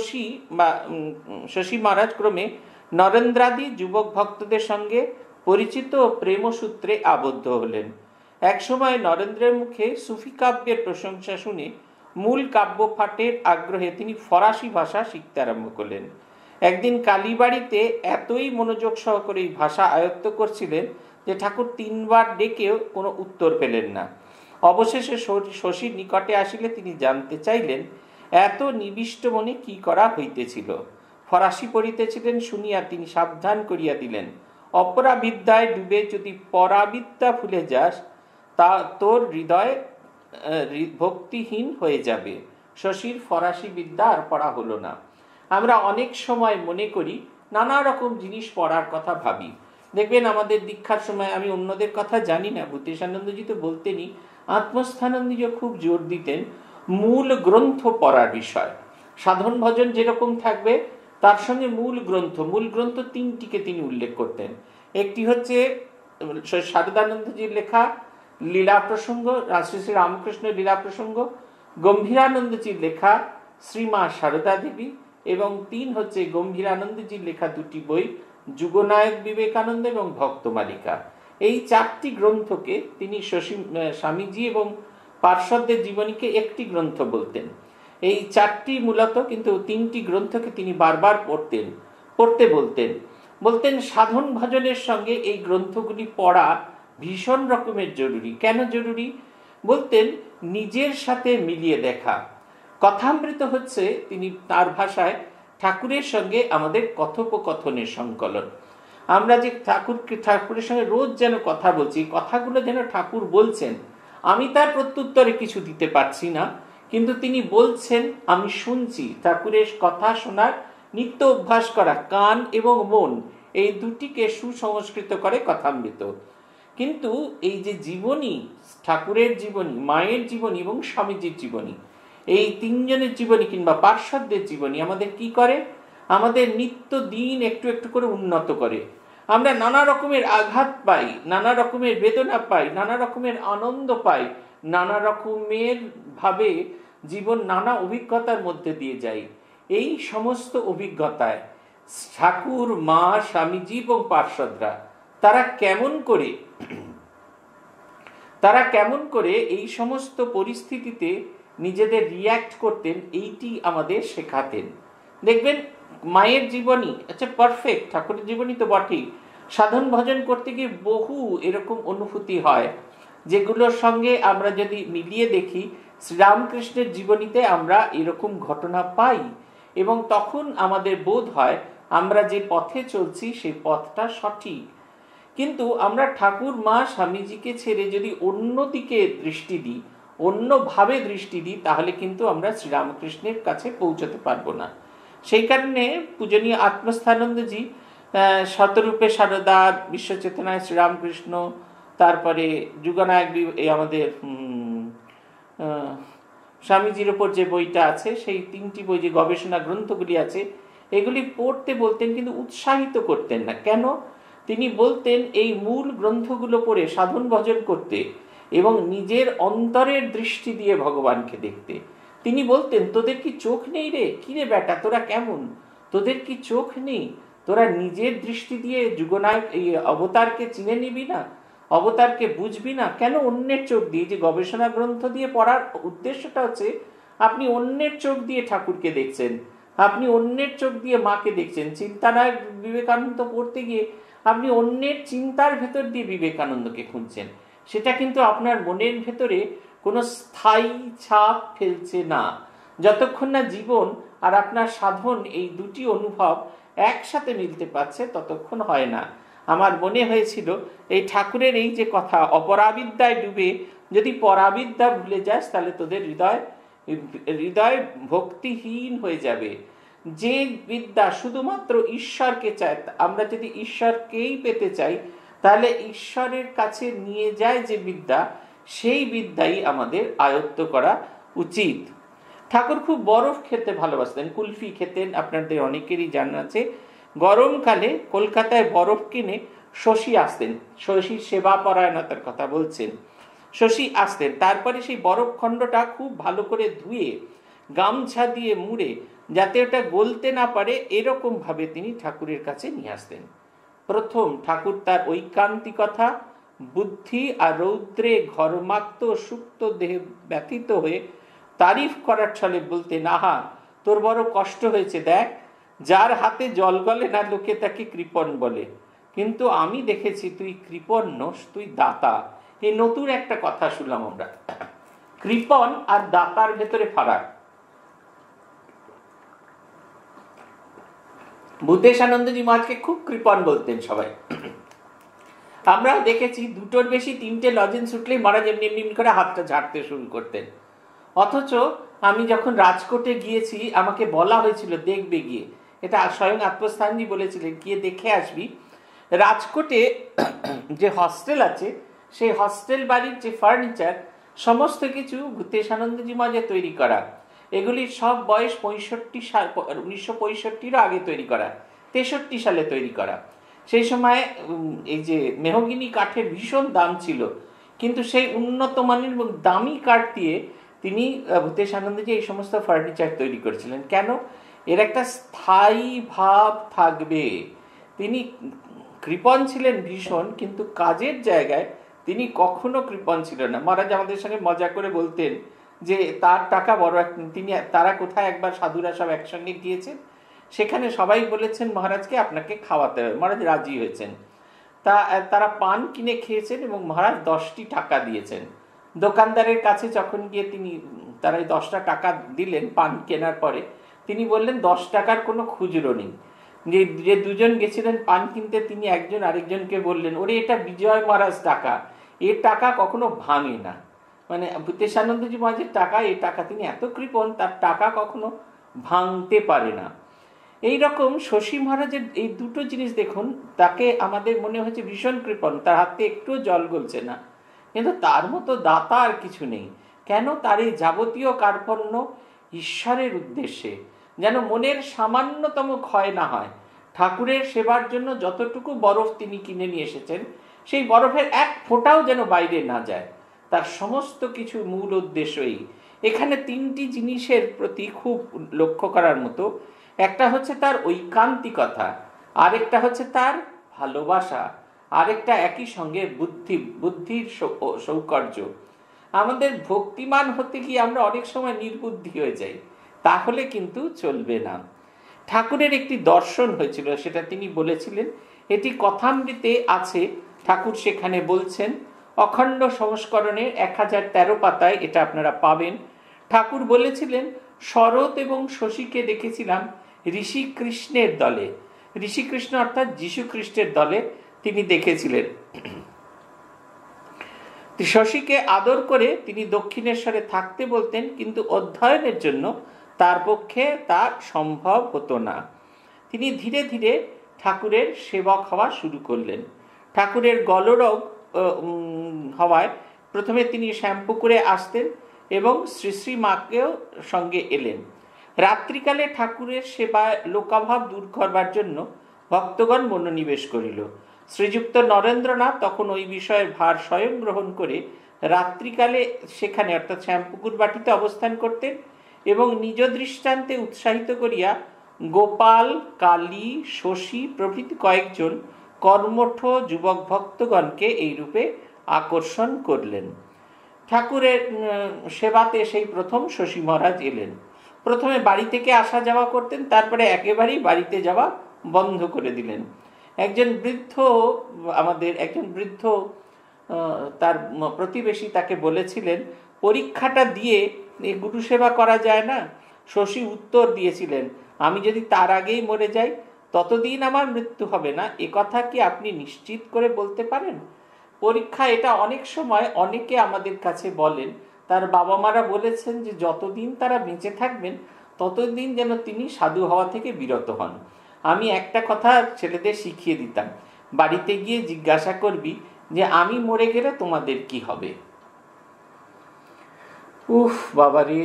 শশী মহারাজ ক্রমে নরেন্দ্রাদি যুবক ভক্তদের সঙ্গে পরিচিত ও প্রেমসূত্রে আবদ্ধ হলেন। একসময় নরেন্দ্রের মুখে সুফি কাব্যের প্রশংসা শুনে মূল কাব্যপাঠের আগ্রহে তিনি ফরাসি ভাষা শিখতে আরম্ভ করলেন। একদিন কালীবাড়িতে এতই মনোযোগ সহকারে এই ভাষা আয়ত্ত করছিলেন যে ঠাকুর 3 বার ডেকেও কোনো উত্তর পেলেন না। অবশেষে শশীর নিকটে আসিলে তিনি জানতে চাইলেন এত নিবিষ্ট মনে কি করা হইতেছিল। ফরাসি পড়িতেছিলেন শুনিয়া তিনি সাবধান করিয়া দিলেন, অপরাবিদ্যায় ডুবে যদি পরাবিদ্যা ভুলে যাস তা তোর হৃদয় ভক্তিহীন হয়ে যাবে। শশীর ফরাসি বিদ্যা আর পড়া হলো না। আমরা অনেক সময় মনে করি নানা রকম জিনিস পড়ার কথা ভাবি। দেখবেন আমাদের দীক্ষার সময়, আমি অন্যদের কথা জানি না, ভূতেশানন্দজি তো বলতেনই, আত্মস্থানন্দজি খুব জোর দিতেন মূল গ্রন্থ পড়ার বিষয়। সাধন ভজন যেরকম থাকবে তার সঙ্গে মূল গ্রন্থ 3টিকে তিনি উল্লেখ করতেন। একটি হচ্ছে শারদানন্দজির লেখা লীলা প্রসঙ্গ, শ্রী শ্রী রামকৃষ্ণের লীলা প্রসঙ্গ, গম্ভীরানন্দজির লেখা শ্রীমা সারদা দেবী, এবং 3 হচ্ছে গম্ভীরানন্দজির লেখা 2টি বই, যুগনায়ক বিবেকানন্দ এবং ভক্তমালিকা। এই 4টি গ্রন্থকে তিনি স্বামীজি এবং পার্শ্বদের জীবনীকে একটি গ্রন্থ বলতেন। এই 4টি মূলত, কিন্তু 3টি গ্রন্থকে তিনি বারবার পড়তে বলতেন। সাধন ভজনের সঙ্গে এই গ্রন্থগুলি পড়া ভীষণ রকমের জরুরি। কেন জরুরি? বলতেন নিজের সাথে মিলিয়ে দেখা। কথামৃত হচ্ছে তিনি তার ভাষায় ঠাকুরের সঙ্গে আমাদের কথোপকথনের সংকলন। আমরা যে ঠাকুরের সঙ্গে রোজ যেন কথা বলছি, কথাগুলো যেন ঠাকুর বলছেন, আমি তার প্রত্যুত্তরে কিছু দিতে পারছি না, কিন্তু তিনি বলছেন, আমি শুনছি। ঠাকুরের কথা শোনার নিত্য অভ্যাস করা, কান এবং মন এই দুটিকে সুসংস্কৃত করে কথামৃত। কিন্তু এই যে জীবনী, ঠাকুরের জীবনী, মায়ের জীবনী এবং স্বামীজির জীবনী, এই 3 জনের জীবনী কিংবা পার্শ্বদের জীবনী আমাদের কি করে? আমাদের নিত্য দিন একটু একটু করে উন্নত করে। আমরা নানা রকমের আঘাত পাই, নানা রকমের বেদনা পাই, নানা রকমের আনন্দ পাই, নানা রকমের ভাবে জীবন নানা অভিজ্ঞতার মধ্যে দিয়ে যাই। এই সমস্ত অভিজ্ঞতায় ঠাকুর, মা, স্বামীজি এবং পার্শ্বদরা তারা কেমন করে এই সমস্ত পরিস্থিতিতে নিজেদের রিয়্যাক্ট করতেন, এইটি আমাদের শেখাতেন। দেখবেন মায়ের জীবনী, আচ্ছা পারফেক্ট, ঠাকুরের জীবনী তো বটেই, সাধন ভজন করতে গিয়ে বহু এরকম অনুভূতি হয় যেগুলোর সঙ্গে আমরা যদি মিলিয়ে দেখি শ্রীরামকৃষ্ণের জীবনীতে আমরা এরকম ঘটনা পাই, এবং তখন আমাদের বোধ হয় আমরা যে পথে চলছি সেই পথটা সঠিক। কিন্তু আমরা ঠাকুর, মা, স্বামীজিকে ছেড়ে যদি অন্যদিকে দৃষ্টি দিই, অন্যভাবে দৃষ্টি দিই, তাহলে কিন্তু আমরা শ্রীরামকৃষ্ণের কাছে পৌঁছতে পারবো না। সেই কারণে পূজনীয় আত্মস্থানন্দজি শতরূপে সারদা, বিশ্বচেতনায় শ্রীরামকৃষ্ণ, তারপরে যুগনায়ক আমাদের স্বামীজির ওপর যে বইটা আছে, সেই 3টি বই, যে গবেষণা গ্রন্থগুলি আছে, এগুলি পড়তে বলতেন, কিন্তু উৎসাহিত করতেন না। কেন? তিনি বলতেন এই মূল গ্রন্থগুলো পড়ে সাধন ভজন করতে এবং নিজের অন্তরের দৃষ্টি দিয়ে ভগবানকে দেখতে। তিনি বলতেন, তোদের কি চোখ নেই রে? কি রে বেটা, তোরা কেমন? তোদের কি চোখ নেই? তোরা নিজের দৃষ্টি দিয়ে যুগনায়ক এই অবতারকে চিনে নিবি না? অবতারকে বুঝবি না? কেন অন্যের চোখ দিয়ে? যে গবেষণা গ্রন্থ দিয়ে পড়ার উদ্দেশ্যটা হচ্ছে আপনি অন্যের চোখ দিয়ে ঠাকুরকে দেখছেন, আপনি অন্যের চোখ দিয়ে মাকে দেখছেন। চিন্তানায়ক বিবেকানন্দ পড়তে গিয়ে আপনি অন্যের চিন্তার ভেতর দিয়ে বিবেকানন্দকে খুঁজছেন। সেটা কিন্তু আপনার মনের ভেতরে কোনো স্থায়ী ছাপ ফেলছে না। যতক্ষণ না জীবন আর আপনার সাধন এই দুটি অনুভব একসাথে মিলতে পারছে ততক্ষণ হয় না। আমার মনে হয়েছিল এই ঠাকুরের এই যে কথা, অপরাবিদ্যায় ডুবে যদি পরাবিদ্যা ভুলে যাস তাহলে তোদের হৃদয় ভক্তিহীন হয়ে যাবে। যে বিদ্যা শুধুমাত্র ঈশ্বরকে চায়, আমরা যদি ঈশ্বরকেই পেতে চাই তাহলে ঈশ্বরের কাছে নিয়ে যায় যে বিদ্যা, সেই বিদ্যাই আমাদের আয়ত্ত করা উচিত। ঠাকুর খুব বরফ খেতে ভালোবাসতেন, কুলফি খেতেন। আপনাদের অনেকেরই জানা আছে গরমকালে কলকাতায় বরফ কিনে শশী আসতেন, শশী সেবা পরায়ণতার কথা বলছেন, শশী আসতেন। তারপরে সেই বরফ খণ্ডটা খুব ভালো করে ধুয়ে গামছা দিয়ে মুড়ে যাতে ওটা গলতে না পারে এরকম ভাবে তিনি ঠাকুরের কাছে নিয়ে আসতেন। প্রথম ঠাকুর তার ঐকান্তিকতা, বুদ্ধি আর রৌদ্রে ঘরমাক্ত সুপ্ত দেহে ব্যথিত হয়ে তারিফ করার ছলে বলতেন, আহা তোর বড় কষ্ট হয়েছে, দেখ যার হাতে জল গলে না লোকে তাকে কৃপণ বলে, কিন্তু আমি দেখেছি তুই কৃপণ নোস, তুই দাতা। এই নতুন একটা কথা শুনলাম আমরা, কৃপণ আর দাতার ভেতরে ফারাক। ভূতেশানন্দজি মহারাজকে খুব কৃপণ বলতেন সবাই। আমরা দেখেছি দুটোর বেশি তিনটে লজেন্স উঠলেই মহারাজ এমনি এমনি করে হাতটা ঝাড়তে শুরু করতেন। অথচ আমি যখন রাজকোটে গিয়েছি আমাকে বলা হয়েছিল দেখবে গিয়ে, এটা স্বয়ং আত্মস্থানজি বলেছিলেন গিয়ে দেখে আসবি। রাজকোটে যে হস্টেল আছে সেই হস্টেল বাড়ির যে ফার্নিচার সমস্ত কিছু ভূতেশানন্দজি মহারাজের তৈরি করা। এগুলির সব বয়স 65 সাল, 1965-র আগে তৈরি করা, 63 সালে তৈরি করা। সেই সময় এই যে মেহগিনি কাঠের ভীষণ দাম ছিল, কিন্তু সেই উন্নত মানের এবং দামি কাঠ দিয়ে তিনি ভূতেশানন্দজি এই সমস্ত ফার্নিচার তৈরি করেছিলেন। কেন? এর একটা স্থায়ী ভাব থাকবে। তিনি কৃপণ ছিলেন ভীষণ, কিন্তু কাজের জায়গায় তিনি কখনো কৃপণ ছিলেন না। মহারাজ আমাদের সঙ্গে মজা করে বলতেন যে তার টাকা বড়, তারা কোথায় একবার সাধুরা সব একসঙ্গে গিয়েছেন, সেখানে সবাই বলেছেন মহারাজকে আপনাকে খাওয়াতে হবে, মহারাজ রাজি হয়েছেন। তারা পান কিনে খেয়েছেন এবং মহারাজ 10টি টাকা দিয়েছেন। দোকানদারের কাছে যখন গিয়ে তারা 10টা টাকা দিলেন পান কেনার পরে, তিনি বললেন 10 টাকার কোনো খুচরো নেই। যে দুজন গেছিলেন পান কিনতে, তিনি একজন আরেকজনকে বললেন, ওরে এটা বিজয় মহারাজ টাকা, এর টাকা কখনো ভাঙে না। মানে ভূতেশানন্দজি মহারাজের টাকা, এই টাকা, তিনি এত কৃপণ, তার টাকা কখনো ভাঙতে পারে না। এইরকম শশী মহারাজের এই দুটো জিনিস দেখুন, তাকে আমাদের মনে হচ্ছে ভীষণ কৃপণ, তার হাতে একটু জল গলছে না, কিন্তু তার মতো দাতা আর কিছু নেই। কেন? তার এই যাবতীয় কার্পণ্য ঈশ্বরের উদ্দেশ্যে, যেন মনের সামান্যতম ক্ষয় না হয়। ঠাকুরের সেবার জন্য যতটুকু বরফ তিনি কিনে নিয়ে এসেছেন, সেই বরফের এক ফোঁটাও যেন বাইরে না যায়। তার সমস্ত কিছু মূল উদ্দেশ্যই এখানে 3টি জিনিসের প্রতি খুব লক্ষ্য করার মতো। একটা হচ্ছে তার ঐকান্তিকতা, আরেকটা হচ্ছে তার ভালোবাসা, আরেকটা একই সঙ্গে বুদ্ধির সৌকর্য। আমাদের ভক্তিমান হতে গিয়ে আমরা অনেক সময় নির্বুদ্ধি হয়ে যাই, তাহলে কিন্তু চলবে না। ঠাকুরের একটি দর্শন হয়েছিল, সেটা তিনি বলেছিলেন, এটি কথামৃতে আছে। ঠাকুর সেখানে বলছেন, অখণ্ড সংস্করণের 1013 পাতায় এটা আপনারা পাবেন। ঠাকুর বলেছিলেন, শরৎ এবং শশীকে দেখেছিলাম ঋষিকৃষ্ণের দলে। ঋষিকৃষ্ণ অর্থাৎ যীশু খ্রিস্টের দলে তিনি দেখেছিলেন। শশীকে আদর করে তিনি দক্ষিণেশ্বরে থাকতে বলতেন, কিন্তু অধ্যয়নের জন্য তার পক্ষে তা সম্ভব হতো না। তিনি ধীরে ধীরে ঠাকুরের সেবক হওয়া শুরু করলেন। ঠাকুরের গলরোগ হওয়ায় প্রথমে তিনি শ্যামপুকুরে আসতেন এবং শ্রী শ্রী মাকেও সঙ্গে এলেন। রাত্রিকালে ঠাকুরের সেবায় লোকাভাব দূর করবার জন্য ভক্তগণ মনোনিবেশ করিল। শ্রীযুক্ত নরেন্দ্রনাথ তখন ওই বিষয়ের ভার স্বয়ং গ্রহণ করে রাত্রিকালে সেখানে অর্থাৎ শ্যামপুকুর বাটিতে অবস্থান করতেন এবং নিজ দৃষ্টান্তে উৎসাহিত করিয়া গোপাল, কালী, শশী প্রভৃতি কয়েকজন কর্মঠ যুবক ভক্তগণকে এই রূপে আকর্ষণ করলেন। ঠাকুরের সেবাতে সেই প্রথম শশী মহারাজ এলেন। প্রথমে বাড়ি থেকে আসা যাওয়া করতেন, তারপরে একেবারেই বাড়িতে যাওয়া বন্ধ করে দিলেন। একজন বৃদ্ধ তার প্রতিবেশী তাকে বলেছিলেন, পরীক্ষাটা দিয়ে গুরু সেবা করা যায় না? শশী উত্তর দিয়েছিলেন, আমি যদি তার আগেই মরে যাই ততদিন আমার মৃত্যু হবে না, এ কথা কি আপনি নিশ্চিত করে বলতে পারেন? পরীক্ষা এটা অনেক সময় অনেকে আমাদের কাছে বলেন, তার বাবা মারা বলেছেন যে যতদিন তারা বেঁচে থাকবেন ততদিন যেন তিনি সাধু হওয়া থেকে বিরত হন। আমি একটা কথা ছেলেদের শিখিয়ে দিতাম, বাড়িতে গিয়ে জিজ্ঞাসা করবি যে আমি মরে গেলে তোমাদের কি হবে। উফ বাবারে,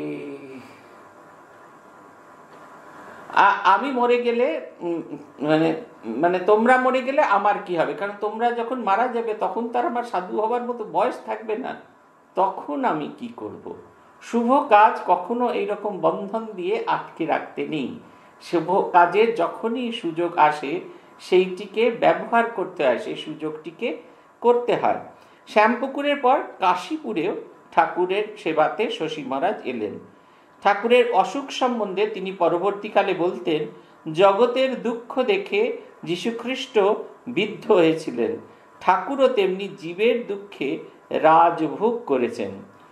আমি মরে গেলে মানে তোমরা মরে গেলে আমার কি হবে? কারণ তোমরা যখন মারা যাবে তখন তার আমার সাধু হবার মতো বয়স থাকবে না, তখন আমি কি করব? শুভ কাজ কখনো এইরকম বন্ধন দিয়ে আটকে রাখতে নেই। শুভ কাজের যখনই সুযোগ আসে সেইটিকে ব্যবহার করতে হয়, সেই সুযোগটিকে করতে হয়। শ্যামপুকুরের পর কাশীপুরেও ঠাকুরের সেবাতে শশী মহারাজ এলেন। ঠাকুরের অসুখ সম্বন্ধে তিনি পরবর্তীকালে বলতেন, জগতের দুঃখ দেখে যীশুখ্রিস্ট বিদ্ধ হয়েছিলেন, ঠাকুরও তেমনি জীবের দুঃখে রাজভোগ করেছেন।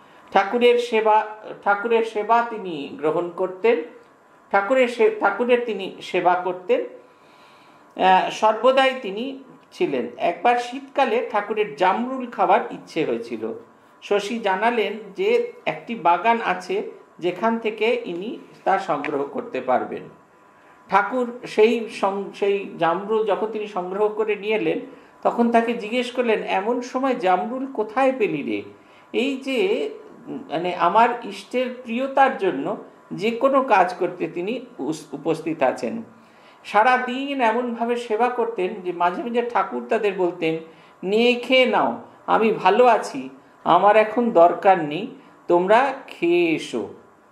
ঠাকুরের সেবা তিনি গ্রহণ করতেন, ঠাকুরের তিনি সেবা করতেন, সর্বদাই তিনি ছিলেন। একবার শীতকালে ঠাকুরের জামরুল খাবার ইচ্ছে হয়েছিল। শশী জানালেন যে একটি বাগান আছে যেখান থেকে ইনি তা সংগ্রহ করতে পারবেন। ঠাকুর সেই জামরুল যখন তিনি সংগ্রহ করে নিয়ে এলেন তখন তাকে জিজ্ঞেস করলেন, এমন সময় জামরুল কোথায় পেলি রে? এই যে মানে আমার ইষ্টের প্রিয়তার জন্য যে কোনো কাজ করতে তিনি উপস্থিত আছেন। সারাদিন এমনভাবে সেবা করতেন যে মাঝে মাঝে ঠাকুর তাদের বলতেন, নিয়ে খেয়ে নাও, আমি ভালো আছি, আমার এখন দরকার নেই, তোমরা খেয়ে এসো।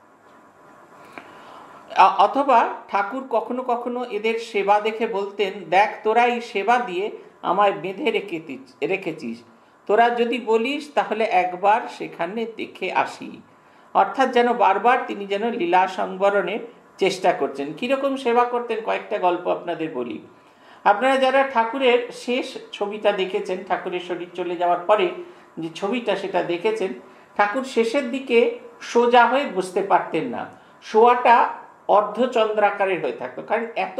অথবা ঠাকুর কখনো কখনো এদের সেবা দেখে বলতেন, দেখ তোরা এই সেবা দিয়ে আমায় বেঁধে রেখেছিস, তোরা যদি বলিস তাহলে একবার সেখানে দেখে আসি। অর্থাৎ যেন বারবার তিনি যেন লীলা সংবরণের চেষ্টা করছেন। কিরকম সেবা করতেন কয়েকটা গল্প আপনাদের বলি। আপনারা যারা ঠাকুরের শেষ ছবিটা দেখেছেন, ঠাকুরের শরীর চলে যাওয়ার পরে যে ছবিটা সেটা দেখেছেন, ঠাকুর শেষের দিকে সোজা হয়ে বসতে পারতেন না, শোয়াটা অর্ধচন্দ্রাকারের হয়ে থাকতো, কারণ এত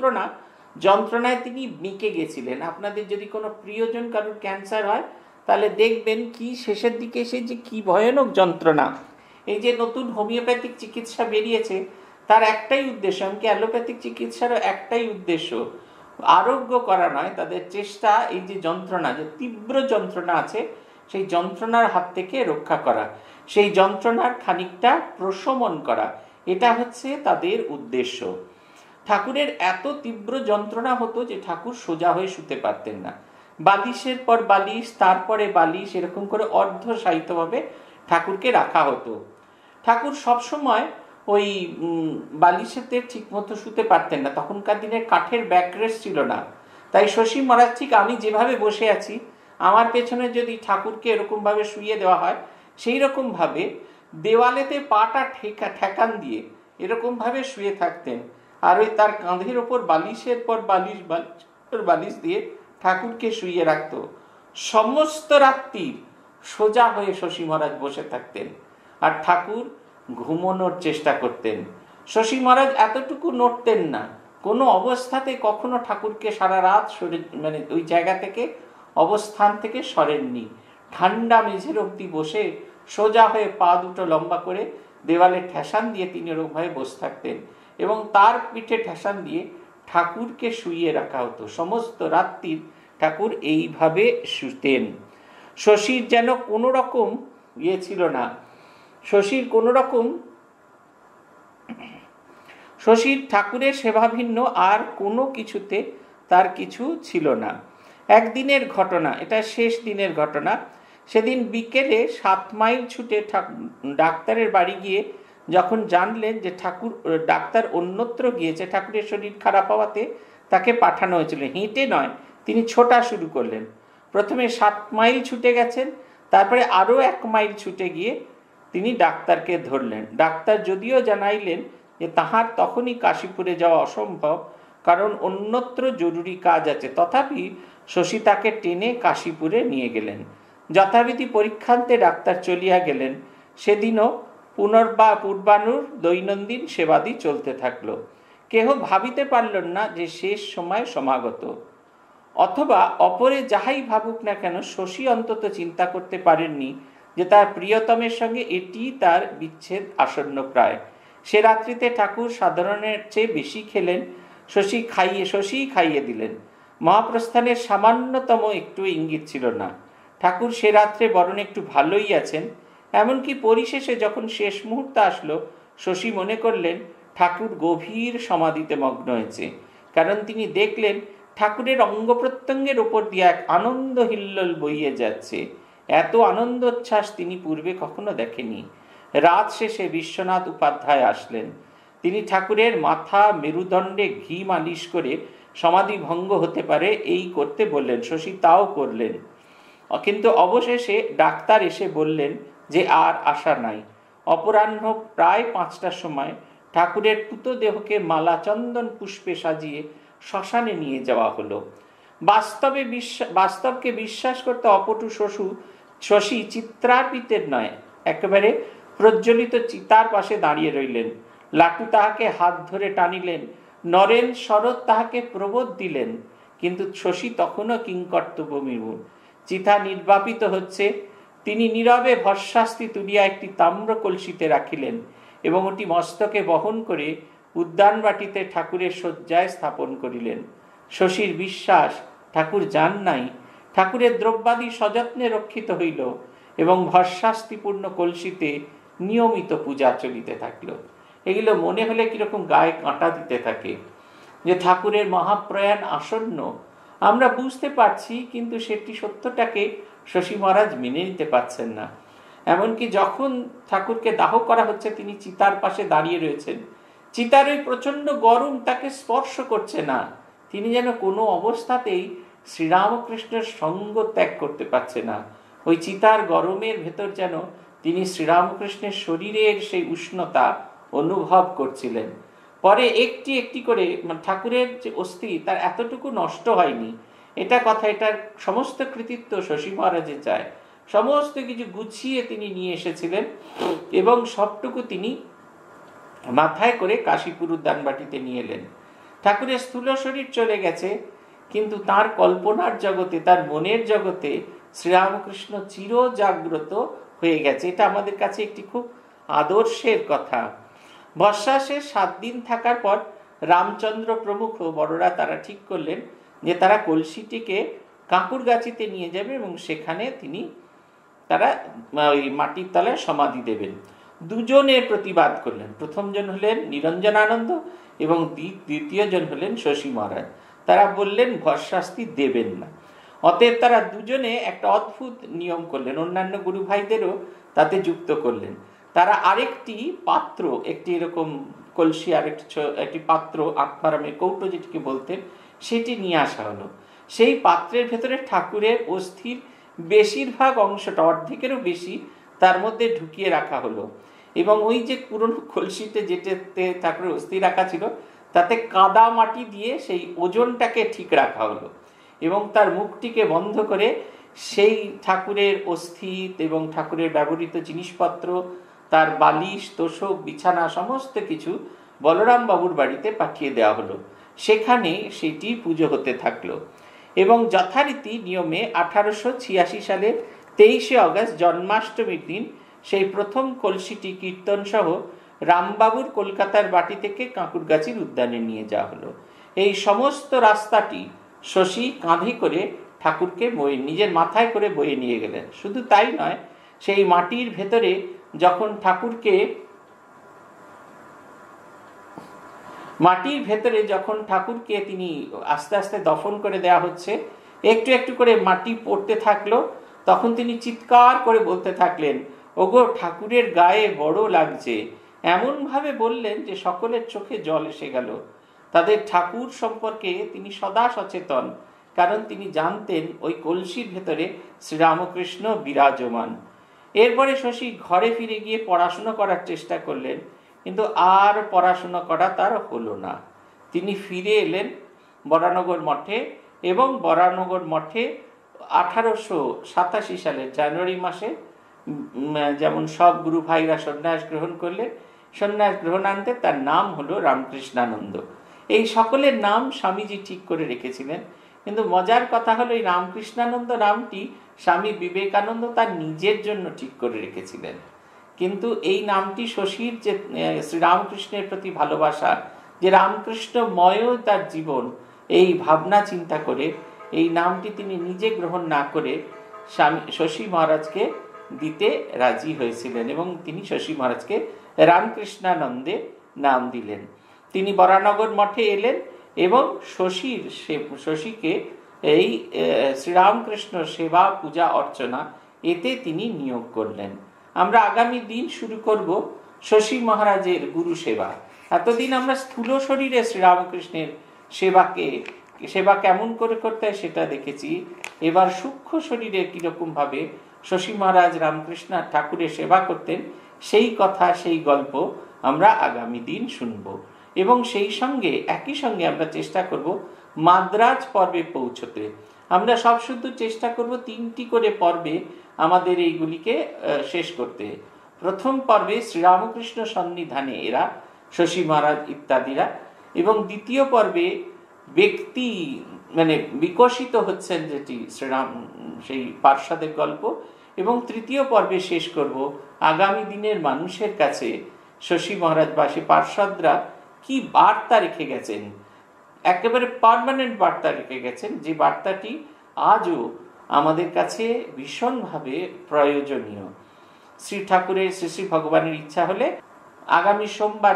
যন্ত্রণায় তিনি বেঁকে গেছিলেন। আপনাদের যদি কোনো প্রিয়জন কারোর ক্যান্সার হয় তাহলে দেখবেন কি শেষের দিকে এসে যে কি ভয়ানক যন্ত্রণা। এই যে নতুন হোমিওপ্যাথিক চিকিৎসা বেরিয়েছে তার একটাই উদ্দেশ্য, এমনকি অ্যালোপ্যাথিক চিকিৎসারও একটাই উদ্দেশ্য, আরোগ্য করা নয়, তাদের চেষ্টা এই যে যন্ত্রণা, যে তীব্র যন্ত্রণা আছে সেই যন্ত্রণার হাত থেকে রক্ষা করা, সেই যন্ত্রণার খানিকটা প্রশমন করা, এটা হচ্ছে তাদের উদ্দেশ্য। ঠাকুরের এত তীব্র যন্ত্রণা হতো যে ঠাকুর সোজা হয়ে শুতে পারতেন না, বালিশের পর বালিশ, তারপরে বালিশ, এরকম করে অর্ধশায়িতভাবে ঠাকুরকে রাখা হতো। ঠাকুর সবসময় ওই বালিশেতে ঠিক মতো শুতে পারতেন না, তখনকার দিনে কাঠের ব্যাকরেস্ট ছিল না। তাই শশী মহারাজ ঠিক আমি যেভাবে বসে আছি, আমার পেছনে যদি ঠাকুরকে এরকমভাবে শুইয়ে দেওয়া হয় সেই রকমভাবে দেওয়ালেতে পাটা ঠেকান দিয়ে এরকমভাবে শুয়ে থাকতেন, আর ওই তার কাঁধের ওপর বালিশের পর বালিশ দিয়ে ঠাকুরকে শুইয়ে রাখত। সমস্ত রাত্রি সোজা হয়ে শশী মহারাজ বসে থাকতেন আর ঠাকুর ঘুমানোর চেষ্টা করতেন। শশী মহারাজ এতটুকু নড়তেন না, কোনো অবস্থাতে কখনো ঠাকুরকে সারা রাত মানে ওই জায়গা থেকে অবস্থান থেকে সরেননি। ঠান্ডা মেঝের অবধি বসে সোজা হয়ে পা দুটো লম্বা করে দেওয়ালে ঠেসান দিয়ে তিনি ওরকমভাবে বসে থাকতেন এবং তার পিঠে ঠেসান দিয়ে ঠাকুরকে শুইয়ে রাখা হতো। সমস্ত রাত্রি ঠাকুর এইভাবে শুতেন। শশীর যেন কোনো রকম ছিল না, শশীর ঠাকুরের সেবা ভিন্ন আর কোনো কিছুতে তার কিছু ছিল না। একদিনের ঘটনা, এটা শেষ দিনের ঘটনা। সেদিন বিকেলে 7 মাইল ছুটে ডাক্তারের বাড়ি গিয়ে যখন জানলেন যে ডাক্তার অন্যত্র গিয়েছে, ঠাকুরের শরীর খারাপ হওয়াতে তাকে পাঠানো হয়েছিল। হেঁটে নয়, তিনি ছোটা শুরু করলেন। প্রথমে 7 মাইল ছুটে গেছেন, তারপরে আরও 1 মাইল ছুটে গিয়ে তিনি ডাক্তারকে ধরলেন। ডাক্তার যদিও জানাইলেন যে তাহার তখনই কাশীপুরে যাওয়া অসম্ভব, কারণ অন্যত্র জরুরি কাজ আছে, তথাপি শশী তাকে টেনে কাশীপুরে নিয়ে গেলেন। যথাবিধি পরীক্ষান্তে ডাক্তার চলিয়া গেলেন। সেদিনও পূর্বানুর দৈনন্দিন সেবাদি চলতে থাকলো। কেহ ভাবিতে পারল না যে শেষ সময় সমাগত। অথবা অপরে যাহাই ভাবুক না কেন, শশী অন্তত চিন্তা করতে পারেননি যে তার প্রিয়তমের সঙ্গে এটি তার বিচ্ছেদ আসন্ন প্রায়। সে রাত্রিতে ঠাকুর সাধারণের চেয়ে বেশি খেলেন। শশী খাইয়ে দিলেন। মহাপ্রস্থানের সামান্যতম একটু ইঙ্গিত ছিল না। ঠাকুর সে রাত্রে বরং একটু ভালোই আছেন। এমনকি পরিশেষে যখন শেষ মুহূর্ত আসলো, শশী মনে করলেন ঠাকুর গভীর সমাধিতে মগ্ন হয়েছে, কারণ তিনি দেখলেন ঠাকুরের অঙ্গ প্রত্যঙ্গের ওপর দিয়ে এক আনন্দ হিল্লোল বইয়ে যাচ্ছে। এত আনন্দোচ্ছ্বাস তিনি পূর্বে কখনো দেখেনি। রাত শেষে বিশ্বনাথ উপাধ্যায় আসলেন। তিনি ঠাকুরের মাথা মেরুদণ্ডে ঘি মালিশ করে সমাধি ভঙ্গ হতে পারে এই করতে বললেন। শশী তাও করলেন, কিন্তু অবশেষে ডাক্তার এসে বললেন যে আর আশা নাই। অপরাহ্ন প্রায় 5টার সময় ঠাকুরের পুতো দেহকে মালা চন্দন পুষ্পে সাজিয়ে শ্মশানে নিয়ে যাওয়া হলো। বাস্তবকে বিশ্বাস করতে অপটু শশী চিত্রার্পিতের নয়, একেবারে প্রজ্বলিত চিতার পাশে দাঁড়িয়ে রইলেন। লাটু তাহাকে হাত ধরে টানিলেন, নরেন শরৎ তাহাকে প্রবোধ দিলেন, কিন্তু শশী তখনও কিংকর্তব্য বিমূঢ়। চিতা নির্বাপিত হচ্ছে। তিনি নীরবে ভস্মাস্তি তুলিয়া একটি তাম্র কলসিতে রাখিলেন এবং ওটি মস্তকে বহন করে উদ্যানবাটিতে ঠাকুরের শয্যায় স্থাপন করিলেন। শশীর বিশ্বাস ঠাকুর যান নাই। ঠাকুরের দ্রব্যাদি সযত্নে রক্ষিত হইল এবং ভস্মাস্তিপূর্ণ কলসিতে নিয়মিত পূজা চলিতে থাকল। এগুলো মনে হলে কিরকম গায়ে কাঁটা দিতে থাকে যে ঠাকুরের মহাপ্রয়াণ আসন্ন। আমরা বুঝতে পারছি, কিন্তু সেটি সত্যটাকে শশী মহারাজ মেনে নিতে পারছেন না। এমনকি যখন ঠাকুরকে দাহ করা হচ্ছে, তিনি চিতার পাশে দাঁড়িয়ে রয়েছেন। চিতার ওই প্রচন্ড গরম তাকে স্পর্শ করছে না। তিনি যেন কোনো অবস্থাতেই শ্রীরামকৃষ্ণের সঙ্গ ত্যাগ করতে পারছে না। ওই চিতার গরমের ভেতর যেন তিনি শ্রীরামকৃষ্ণের শরীরের সেই উষ্ণতা অনুভব করছিলেন। পরে একটি একটি করে ঠাকুরের যে অস্থি তার এতটুকু নষ্ট হয়নি, এটা কথা, এটার সমস্ত কৃতিত্ব শশী মহারাজে চায়। সমস্ত কিছু গুছিয়ে তিনি নিয়ে এসেছিলেন এবং সবটুকু তিনি মাথায় করে কাশীপুর উদ্যানবাটিতে নিয়ে এলেন। ঠাকুরের স্থূল শরীর চলে গেছে, কিন্তু তার কল্পনার জগতে, তার মনের জগতে শ্রীরামকৃষ্ণ চির জাগ্রত হয়ে গেছে। এটা আমাদের কাছে একটি খুব আদর্শের কথা। বর্ষাশের 7 দিন থাকার পর রামচন্দ্র প্রমুখ বড়রা তারা ঠিক করলেন যে তারা কলসিটিকে কাঁকুরগাছিতে নিয়ে যাবে এবং সেখানে তারা ওই মাটির তলায় সমাধি দেবেন। দুজনের প্রতিবাদ করলেন। প্রথম জন হলেন নিরঞ্জনানন্দ এবং দ্বিতীয় জন হলেন শশী মহারাজ। তারা বললেন ভস্মাস্তি দেবেন না। অতএব তারা দুজনে একটা অদ্ভুত নিয়ম করলেন, অন্যান্য গুরু ভাইদেরও তাতে যুক্ত করলেন। তারা আরেকটি পাত্র, একটি এরকম কলসি, একটি পাত্র, আত্মারামের কৌটো যেটিকে বলতেন, সেটি নিয়ে আসা হলো। সেই পাত্রের ভেতরে ঠাকুরের অস্থির বেশিরভাগ অংশটা, অর্ধেকেরও বেশি, তার মধ্যে ঢুকিয়ে রাখা হলো এবং ওই যে পুরনো কলসিতে যেটাতে ঠাকুরের অস্থি রাখা ছিল, তাতে কাদা মাটি দিয়ে সেই ওজনটাকে ঠিক রাখা হলো এবং তার মুখটিকে বন্ধ করে সেই ঠাকুরের অস্থি এবং ঠাকুরের ব্যবহৃত জিনিসপত্র, তার বালিশ, তোষক, বিছানা সমস্ত কিছু বলরাম বাবুর বাড়িতে পাঠিয়ে দেওয়া হলো। সেখানে সেটি পুজো হতে থাকলো এবং যথারীতি নিয়মে 1886 সালে 23শে অগস্ট জন্মাষ্টমীর দিন সেই প্রথম কলসিটি কীর্তন সহ রামবাবুর কলকাতার বাটি থেকে কাঁকুরগাছির উদ্যানে নিয়ে যাওয়া হলো। এই সমস্ত রাস্তাটি শশী কাঁধে করে ঠাকুরকে নিজের মাথায় করে বয়ে নিয়ে গেলেন। শুধু তাই নয়, সেই মাটির ভেতরে যখন ঠাকুরকে তিনি আস্তে আস্তে দফন করে দেওয়া হচ্ছে, একটু একটু করে মাটি পড়তে থাকলো, তখন তিনি চিৎকার করে বলতে থাকলেন, ওগো ঠাকুরের গায়ে বড় লাগছে। এমন ভাবে বললেন যে সকলের চোখে জল এসে গেল। তাদের ঠাকুর সম্পর্কে তিনি সদা সচেতন, কারণ তিনি জানতেন ওই কলসির ভেতরে শ্রীরামকৃষ্ণ বিরাজমান। এরপরে শশী ঘরে ফিরে গিয়ে পড়াশুনো করার চেষ্টা করলেন, কিন্তু আর পড়াশুনো করা তার হলো না। তিনি ফিরে এলেন বরানগর মঠে, এবং বরানগর মঠে 1887 সালের জানুয়ারি মাসে যেমন সব গুরু ভাইরা সন্ন্যাস গ্রহণ করলেন, সন্ন্যাস গ্রহণান্তে তার নাম হলো রামকৃষ্ণানন্দ। এই সকলের নাম স্বামীজি ঠিক করে রেখেছিলেন, কিন্তু মজার কথা হলো এই রামকৃষ্ণানন্দ নামটি স্বামী বিবেকানন্দ তার নিজের জন্য ঠিক করে রেখেছিলেন। কিন্তু এই নামটি শশীর যে শ্রীরামকৃষ্ণের প্রতি ভালোবাসা, যে রামকৃষ্ণময় তার জীবন, এই ভাবনা চিন্তা করে এই নামটি তিনি নিজে গ্রহণ না করে স্বামী শশী মহারাজকে দিতে রাজি হয়েছিলেন, এবং তিনি শশী মহারাজকে রামকৃষ্ণানন্দে নাম দিলেন। তিনি বরানগর মঠে এলেন এবং শশীকে এই শ্রীরামকৃষ্ণ সেবা পূজা অর্চনা এতে তিনি নিয়োগ করলেন। আমরা আগামী দিন শুরু করব শশী মহারাজের গুরু সেবা। এতদিন আমরা স্থূল শরীরে শ্রীরামকৃষ্ণের সেবা কেমন করে করতে হয় সেটা দেখেছি। এবার সূক্ষ্ম শরীরে কিরকম ভাবে শশী মহারাজ রামকৃষ্ণ ঠাকুরের সেবা করতেন সেই কথা, সেই গল্প আমরা আগামী দিন শুনব। এবং সেই সঙ্গে একই সঙ্গে আমরা চেষ্টা করব মাদ্রাজ পর্বে পৌঁছতে। আমরা সব শুদ্ধ চেষ্টা করব 3টি করে পর্বে আমাদের এইগুলিকে শেষ করতে। প্রথম পর্বে শ্রীরামকৃষ্ণ সন্নিধানে এরা, শশী মহারাজ ইত্যাদিরা, এবং দ্বিতীয় পর্বে ব্যক্তি মানে বিকশিত হচ্ছেন যেটি শ্রীরাম, সেই পার্ষদের গল্প, এবং তৃতীয় পর্বে শেষ করব আগামী দিনের মানুষের কাছে শশী মহারাজ বা সে পার্ষদরা কি বার্তা রেখে গেছেন, একেবারে পার্মানেন্ট বার্তা রেখে গেছেন, যে বার্তাটি আজও আমাদের কাছে ভীষণভাবে প্রয়োজনীয়। শ্রী ঠাকুরের শ্রী শ্রী ভগবানের ইচ্ছা হলে আগামী সোমবার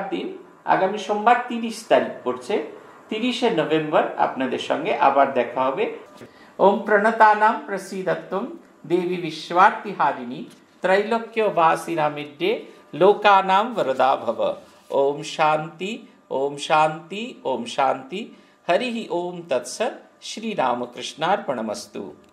30 তারিখ পড়ছে, 30শে নভেম্বর আপনাদের সঙ্গে আবার দেখা হবে। ওম প্রণতানাম প্রসীদত্তম দেবী বিশ্বর্তিহারিণী ত্রৈলোক্যবাসিনামিড্ডে লোকানাম वरदा भव। ओम शांति ओम शांति ओम शांति। हरि ओम तत्सत्। श्री रामकृष्णार्पणमस्तु।